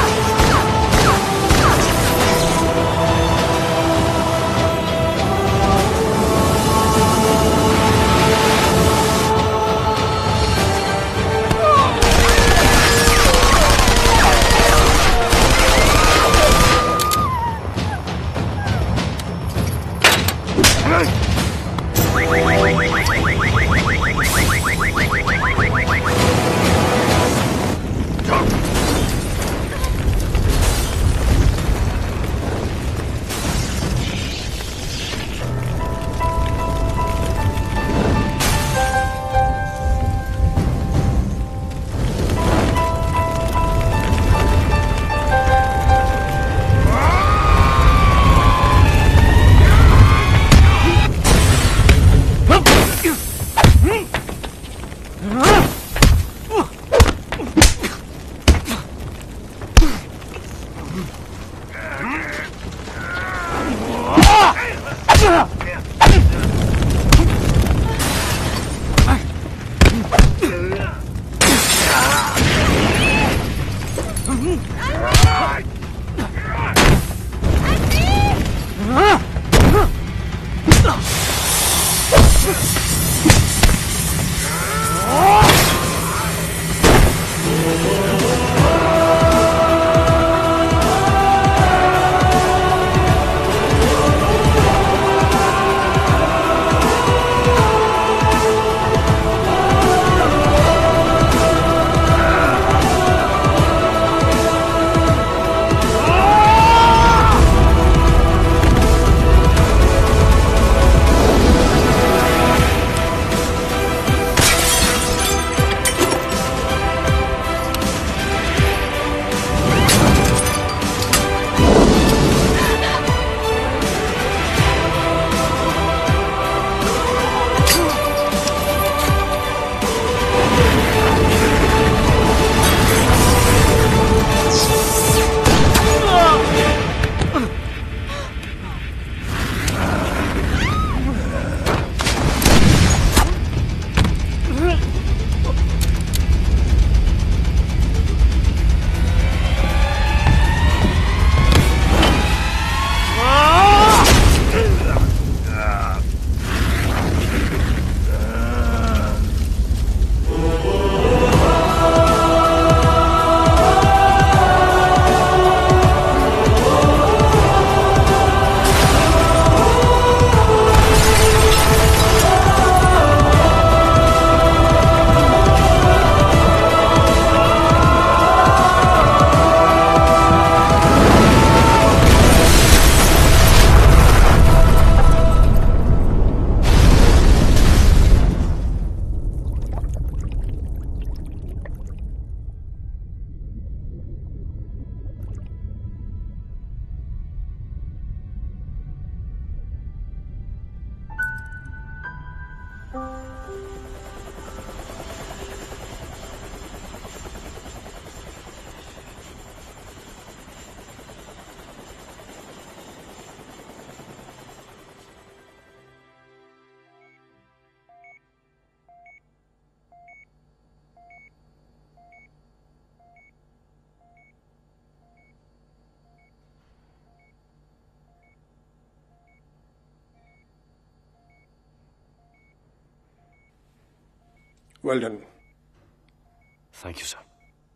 Well done. Thank you sir.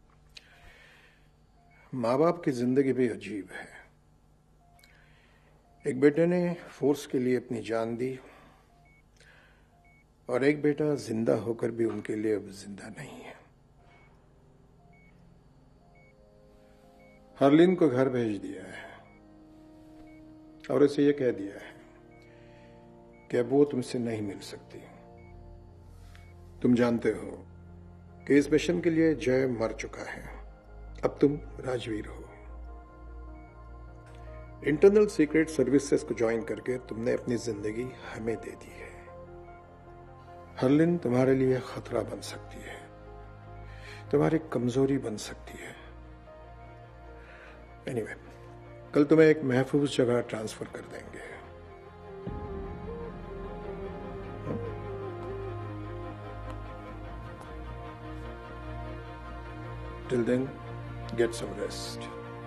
माँ बाप की जिंदगी भी अजीब है। एक बेटे ने फोर्स के लिए अपनी जान दी और एक बेटा जिंदा होकर भी उनके लिए अब जिंदा नहीं है। हरलीन को घर भेज दिया है और उसे यह कह दिया है कि अब वो तुमसे नहीं मिल सकती। तुम जानते हो कि इस मिशन के लिए जय मर चुका है, अब तुम राजवीर हो। इंटरनल सीक्रेट सर्विसेज को ज्वाइन करके तुमने अपनी जिंदगी हमें दे दी है। हरलिन तुम्हारे लिए खतरा बन सकती है, तुम्हारी कमजोरी बन सकती है। एनीवे, anyway, कल तुम्हें एक महफूज जगह ट्रांसफर कर देंगे। Till then, get some rest.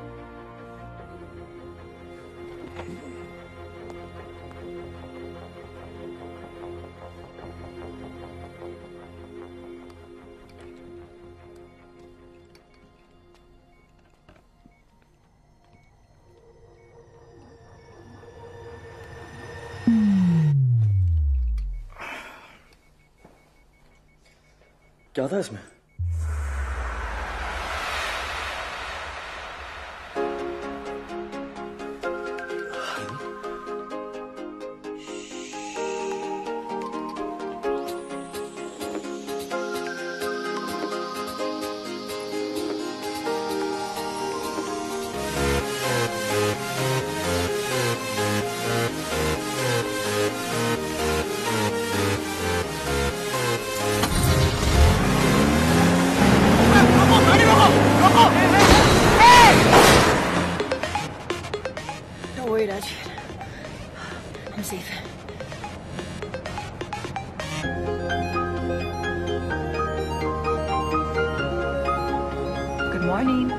क्या था इसमें? Don't worry, Raj. I'm safe. Good morning.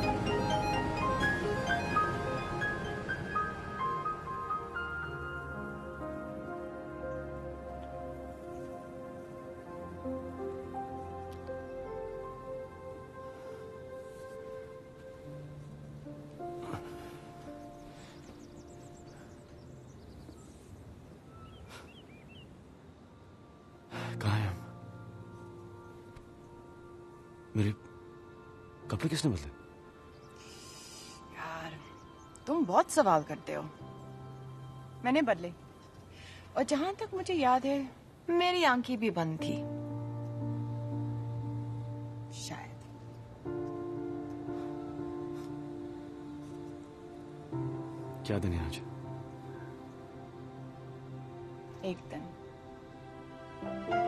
कहाँ है हम? मेरे कपड़े किसने बदले? यार, तुम बहुत सवाल करते हो। मैंने बदले, और जहां तक मुझे याद है मेरी आंखें भी बंद थी शायद। क्या दिन है आज? एक दिन